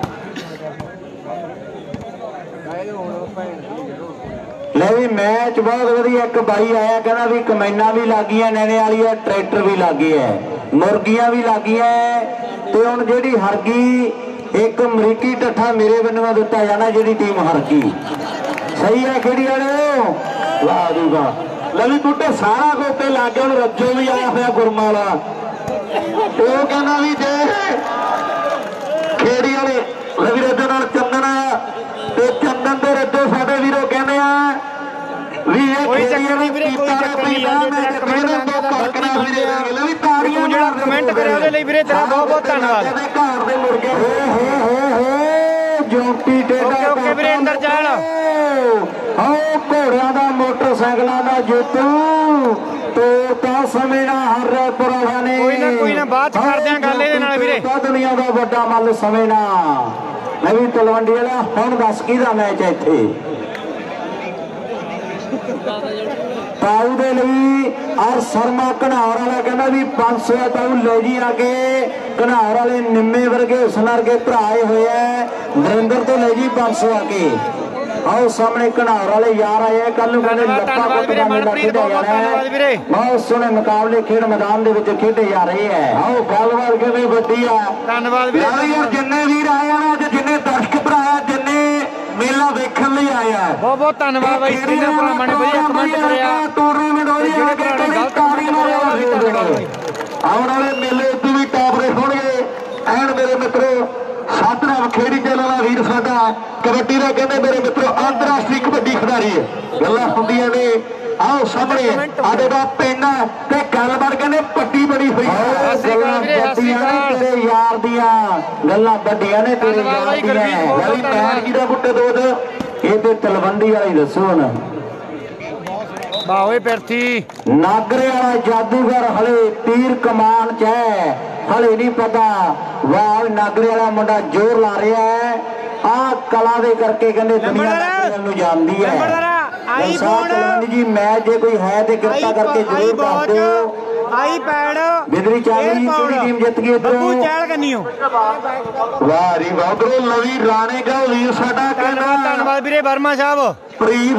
[SPEAKER 3] ले भी मैच बहुत वधिया एक बाई आया कहना भी कमैना भी लागियां नैने वाली है ट्रैक्टर भी लागी है मुर्गियां भी लागियां ते हुण जिहड़ी हर गई एक अमरीकी टट्ठा मेरे बन्नों दिता जाना जिहड़ी टीम हर गई सही है खेड़ी वाले वाह जी वाह
[SPEAKER 2] लवी बूटे सारा गोते लागे हुण रज्जो भी आया होया गुरमा वाला वो कहना भी जे खेड़ी वाले लवी रज्जो नाल चंदन आया ते चंदन दे रज्जो साडे वीरो कहने आ भी ये
[SPEAKER 1] कोई चक्कर नहीं वीरे कोई चक्कर नहीं यार कमेंट करके
[SPEAKER 2] लवी ताड़ियां
[SPEAKER 1] जो कमेंट करे ਉਹਦੇ ਲਈ ਵੀਰੇ ਤੇਰਾ ਬਹੁਤ ਬਹੁਤ ਧੰਨਵਾਦ
[SPEAKER 2] घर दे मुर्गे
[SPEAKER 3] हो हो हो हो जोटी टेढ़ा
[SPEAKER 1] ओके ओके वीरे अंदर चल
[SPEAKER 3] आओ घोड़ियां दा मोटरसाइकिलां दा जितू तो ता समेना हर पुरावा ने
[SPEAKER 1] कोई ना कोई ना बात करदे आ ਗੱਲ ਇਹਦੇ ਨਾਲ ਵੀਰੇ
[SPEAKER 3] दुनिया दा ਵੱਡਾ ਮੱਲ समेना नवी तलवंडी वाला हुण दस किहदा मैच है इत्थे ताऊ दे लई और शर्मा घनार वाला कहना भी पांच सौ ताऊ ले जी आके घनार वाले निम्मे वर्गे हुसन वर्गे भराए हुए है नरेंद्र तो ले जी पांच सौ आके आओ सामने घनार वाले यार आए हैं कल कहने लप्पा कुत्ता मेला खेड़ा जा रहा है बहुत सोहने मुकाबले खेड मैदान दे विच खेडे जा रहे हैं आओ गलबात किवें वड्डी आ
[SPEAKER 1] धन्यवाद वीरे
[SPEAKER 2] यार जिन्ने वीर आए ना अज जिन्ने दर्शक भरा जिन्ने मेला देखने लिए आया है
[SPEAKER 1] बहुत बहुत धन्यवाद भाई स्क्रीनर भरावां ने वधिया कमेंट करिया
[SPEAKER 2] टूर्नामेंट हो रही है
[SPEAKER 1] ਜਿਹੜੇ ਗਲਤ ਕਮੈਂਟ ਕਰਿਆ ਉਹਦਾ ਵੀ ਧੰਨਵਾਦ
[SPEAKER 2] ਆਉਣ ਵਾਲੇ ਮੇਲੇ ਤੋਂ ਵੀ ਟੌਪ ਦੇ ਹੋਣਗੇ ਐਨ ਮੇਰੇ ਮਿੱਤਰੋ ਸਾਧਨਾ ਨਾਮ ਖੇਡੀ ਚੱਲਣ ਵਾਲਾ ਵੀਰ ਸਾਡਾ ਕਬੱਡੀ ਦਾ ਕਹਿੰਦੇ ਮੇਰੇ ਮਿੱਤਰੋ ਅੰਤਰਰਾਸ਼ਟਰੀ ਕਬੱਡੀ ਖਿਡਾਰੀ ਹੈ ਗੱਲਾਂ ਹੁੰਦੀਆਂ ਨੇ ਆਓ ਸਾਹਮਣੇ ਆਦੇ ਦਾ ਪਿੰਡ ਤੇ ਗੱਲਬਾਤ ਕਹਿੰਦੇ ਪੱਟੀ ਬਣੀ ਹੋਈ ਹੈ
[SPEAKER 3] ਤੇਰੇ ਯਾਰ ਦੀਆਂ ਗੱਲਾਂ ਵੱਡੀਆਂ ਨੇ ਤੇਰੇ ਯਾਰ ਦੀਆਂ
[SPEAKER 2] ਵਾਲੀ ਮੈਨ ਕੀ ਦਾ ਬੁੱਟੇ ਦੋਦ
[SPEAKER 3] ਇਹ ਤੇ ਤਲਵੰਡੀ ਵਾਲੀ ਦੱਸੋ ਹੁਣ
[SPEAKER 1] ਬਾਓਏ ਪਿਰਥੀ
[SPEAKER 3] ਨਾਗਰੇ ਵਾਲਾ ਜਾਦੂਗਰ ਹਲੇ ਤੀਰ ਕਮਾਨ ਚ ਹੈ ਹਲੇ ਨਹੀਂ ਪਤਾ ਵਾਹ ਨਾਗਰੇ ਵਾਲਾ ਮੁੰਡਾ ਜ਼ੋਰ ਲਾ ਰਿਹਾ ਹੈ ਆ ਕਲਾ ਦੇ ਕਰਕੇ ਕਹਿੰਦੇ ਦੁਨੀਆ ਨਾਗਰੇ ਨੂੰ ਜਾਣਦੀ ਹੈ
[SPEAKER 1] ਆਈ ਫੋਨ
[SPEAKER 3] ਜੀ ਮੈਚ ਜੇ ਕੋਈ ਹੈ ਤੇ ਕਿਰਪਾ ਕਰਕੇ ਜ਼ਰੂਰ ਦੱਸ ਦਿਓ
[SPEAKER 1] ਆਈ ਪੈਡ
[SPEAKER 3] ਬਿਦਰੀ ਚਾਲੀ ਕਿਹੜੀ ਟੀਮ ਜਿੱਤ ਗਈ
[SPEAKER 1] ਬੱਬੂ
[SPEAKER 3] ਇਧਰੋਂ
[SPEAKER 1] ਚਹਿਲ ਕੰਨੀਓ
[SPEAKER 2] ਵਾਹ ਰੀ ਵਾਹ ਬਰੋ ਨਵੀਂ ਰਾਣੇ ਦਾ ਵੀਰ ਸਾਡਾ ਕਹਿੰਦਾ
[SPEAKER 1] ਧੰਨਵਾਦ ਵੀਰੇ ਵਰਮਾ ਸਾਹਿਬ
[SPEAKER 2] ਪ੍ਰੀਤ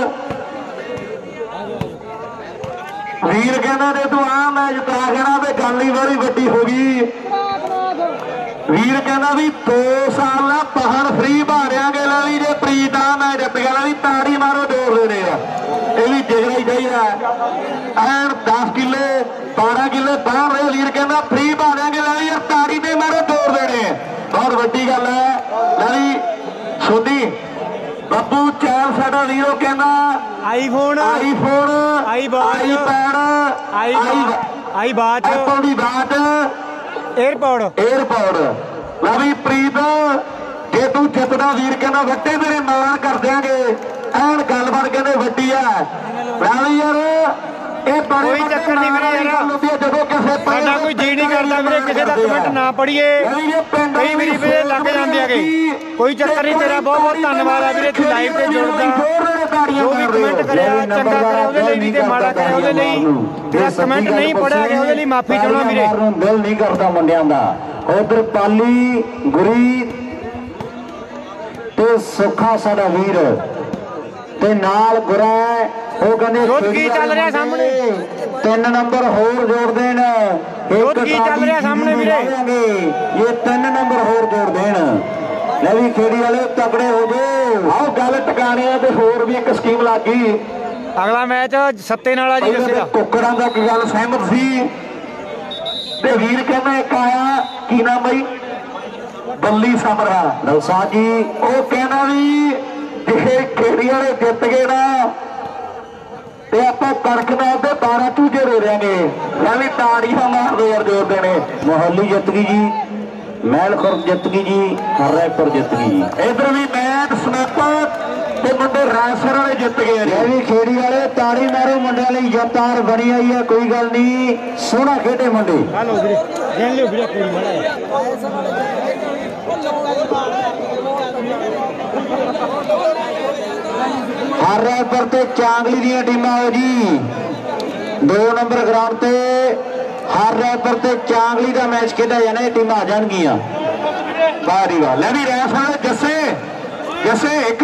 [SPEAKER 2] ਵੀਰ ਕਹਿੰਦਾ ਨੇ ਤੂੰ ਆ ਮੈਚ ਜਿਤਾ ਗਿਆ ਤੇ ਗੱਲ ਹੀ ਬੜੀ ਵੱਡੀ ਹੋ ਗਈ ਵੀਰ ਕਹਿੰਦਾ ਵੀ ਦੋ ਸਾਲ ਦਾ ਪਹਣ ਫ੍ਰੀ ਭਾਰਿਆਂਗੇ ਲੈ ਵੀ ਜੇ ਪ੍ਰੀਤ ਆ ਮੈਚ ਜਿੱਤ ਗਿਆ ਲੈ ਵੀ ਤਾੜੀ ਮਾਰੋ ਦੋ ਲੈਣੇ ਆ ਇਹ ਵੀ ਜਿਗਰਾ ਹੀ ਚਾਹੀਦਾ ਐਨ ਦਸ ਕਿੱਲੇ ਬਾਰਾਂ ਕਿੱਲੇ ਬਾਹਰ ਰਹੇ ਵੀਰ ਕਹਿੰਦਾ ਫ੍ਰੀ ਭਾਰਿਆਂਗੇ ਲੈ ਵੀ ਯਾਰ ਤਾੜੀ ਤੇ ਮਾਰੋ ਦੋ ਲੈਣੇ ਬਹੁਤ ਵੱਡੀ ਗੱਲ ਹੈ ਲੈ ਵੀ ਸੋਢੀ ਬੱਬੂ ਚੈਲ ਸਾਡਾ ਵੀਰੋ ਕਹਿੰਦਾ
[SPEAKER 1] ਆਈਫੋਨ
[SPEAKER 2] ਆਈਫੋਨ
[SPEAKER 1] ਆਈ ਬਾਜ
[SPEAKER 2] ਆਈਪੈਡ
[SPEAKER 1] ਆਈ ਆਈ ਬਾਜ
[SPEAKER 2] ਐਪਲ ਦੀ ਬਾਤ
[SPEAKER 1] 에어ਪੋਡ
[SPEAKER 2] 에어ਪੋਡ ਲੈ ਵੀ ਪ੍ਰੀਤ ਜੇ ਤੂੰ ਜਿੱਤਦਾ ਵੀਰ ਕਹਿੰਦਾ ਵੱਟੇ ਤੇਰੇ ਮਾਣ ਕਰ ਦਿਆਂਗੇ ਐਨ ਗੱਲਬਾਤ ਕਹਿੰਦੇ ਵੱਡੀ ਆ ਲੈ ਵੀ ਯਾਰ ਇਹ ਬੜੇ
[SPEAKER 1] ਕੋਈ ਚੱਕਰ ਨਹੀਂ ਵੀਰੇ ਯਾਰ
[SPEAKER 2] ਜਦੋਂ ਕਿਸੇ
[SPEAKER 1] ਸਾਡਾ ਕੋਈ ਜੀ ਨਹੀਂ ਕਰਦਾ ਵੀਰੇ ਕਿਸੇ ਦਾ ਕਮੈਂਟ ਨਾ ਪੜੀਏ ਕਈ ਵੀਰੇ ਵੀਰੇ ਲੱਗ ਜਾਂਦੇ ਆਗੇ ਕੋਈ ਚੱਕਰ ਨਹੀਂ ਤੇਰਾ ਬਹੁਤ ਬਹੁਤ ਧੰਨਵਾਦ ਆ ਵੀਰੇ ਤੂੰ ਲਾਈਵ ਤੇ ਜੁੜਦਾ ਜੋ ਵੀ ਕਮੈਂਟ ਕਰਿਆ ਚੰਗਾ ਕਰਿਆ ਉਹਦੇ ਲਈ ਵੀ ਤੇ ਮਾੜਾ ਕਰਿਆ ਉਹਦੇ ਲਈ ਜਿਹੜਾ ਕਮੈਂਟ ਨਹੀਂ ਪੜਿਆ ਗਿਆ ਉਹਦੇ ਲਈ ਮਾਫੀ ਚਾਹਣਾ ਵੀਰੇ
[SPEAKER 3] ਦਿਲ ਨਹੀਂ ਕਰਦਾ ਮੁੰਡਿਆਂ ਦਾ ਉਧਰ ਪਾਲੀ ਗੁਰੀ ਤੇ ਸੁੱਖਾ ਸਾਡਾ ਵੀਰ ਤੇ ਨਾਲ ਗੁਰਾ ਉਹ ਕਹਿੰਦੇ
[SPEAKER 1] ਰੋਜ਼ ਕੀ ਚੱਲ ਰਿਹਾ ਸਾਹਮਣੇ
[SPEAKER 3] ਤਿੰਨ ਨੰਬਰ ਹੋਰ ਜੋੜ ਦੇਣ
[SPEAKER 1] ਰੋਜ਼ ਕੀ ਚੱਲ ਰਿਹਾ ਸਾਹਮਣੇ ਵੀਰੇ
[SPEAKER 3] ਇਹ ਤਿੰਨ ਨੰਬਰ ਹੋਰ ਜੋੜ ਦੇਣ ਲੈ ਵੀ ਖੇੜੀ ਵਾਲੇ ਤਕੜੇ ਹੋ ਗਏ
[SPEAKER 2] ਆਓ ਗੱਲ ਟਿਕਾਣੇ ਆ ਤੇ ਹੋਰ ਵੀ ਇੱਕ ਸਕੀਮ ਲੱਗ ਗਈ
[SPEAKER 1] ਅਗਲਾ ਮੈਚ ਸੱਤੇ ਨਾਲ ਆ ਜੀ ਦੱਸੇ ਦਾ
[SPEAKER 2] ਕੁੱਕੜਾਂ ਦਾ ਕੀ ਗੱਲ ਸਹਿਮਤ ਸੀ ਤੇ ਵੀਰ ਕਹਿੰਦਾ ਇੱਕ ਆਇਆ ਕੀ ਨਾਮ ਬਈ ਬੱਲੀ ਸਮਰਾ
[SPEAKER 3] ਦਲਸਾ ਜੀ
[SPEAKER 2] ਉਹ ਕਹਿੰਦਾ ਵੀ ਜੇ ਖੇੜੀ ਵਾਲੇ ਜਿੱਤ ਗਏ ਨਾ ਤੇ ਆਪਾਂ ਕੜਕਨਾਥ ਦੇ ਬਾਰਾਂ ਚੂਜੇ ਰੋ ਰਿਆਂਗੇ ਮੈਂ ਵੀ ਤਾੜੀਆਂ ਮਾਰਦੇ ਯਾਰ ਜੋਰ ਦੇਣੇ
[SPEAKER 3] ਮੋਹਾਲੀ ਜਿੱਤ ਗਈ ਜੀ ਮਹਿਲਪੁਰ ਜਿੱਤ ਗਈ ਜੀ ਹਰਰਾਏਪੁਰ ਜਿੱਤ ਗਈ ਜੀ
[SPEAKER 2] ਇਧਰ ਵੀ ਮੈਚ ਸਨੈਪਰ ਤੇ ਮੁੰਡੇ ਰਾਸਰ ਵਾਲੇ ਜਿੱਤ ਗਏ
[SPEAKER 3] ਇਹ ਵੀ ਖੇੜੀ ਵਾਲੇ ਤਾੜੀ ਮਾਰੋ ਮੁੰਡਿਆਂ ਲਈ ਜਤਾਰ ਬਣੀ ਆਈ ਹੈ ਕੋਈ ਗੱਲ ਨਹੀਂ ਸੋਹਣਾ ਖੇਡੇ ਮੁੰਡੇ
[SPEAKER 1] ਹਲੋ ਵੀਰੇ ਗਿਣ ਲਿਓ ਵੀਰੇ ਕੋਈ ਮਾੜਾ
[SPEAKER 3] ਹਰਰਾਏਪੁਰ ਤੇ ਚਾਂਗਲੀ ਦੀਆਂ ਟੀਮਾਂ ਹੋ ਜੀ ਦੋ ਨੰਬਰ ਗਰਾਊਂਡ ਤੇ ਹਰਰਾਏਪੁਰ ਤੇ ਚਾਂਗਲੀ ਦਾ ਮੈਚ ਖੇਡਿਆ ਜਾਣਾ ਇਹ ਟੀਮਾਂ ਆ ਜਾਣਗੀਆਂ
[SPEAKER 2] ਵਾਹ ਜੀ ਵਾਹ ਲੈ ਵੀ ਰੈਸ ਵਾਲੇ ਜੱਸੇ ਜੱਸੇ ਇੱਕ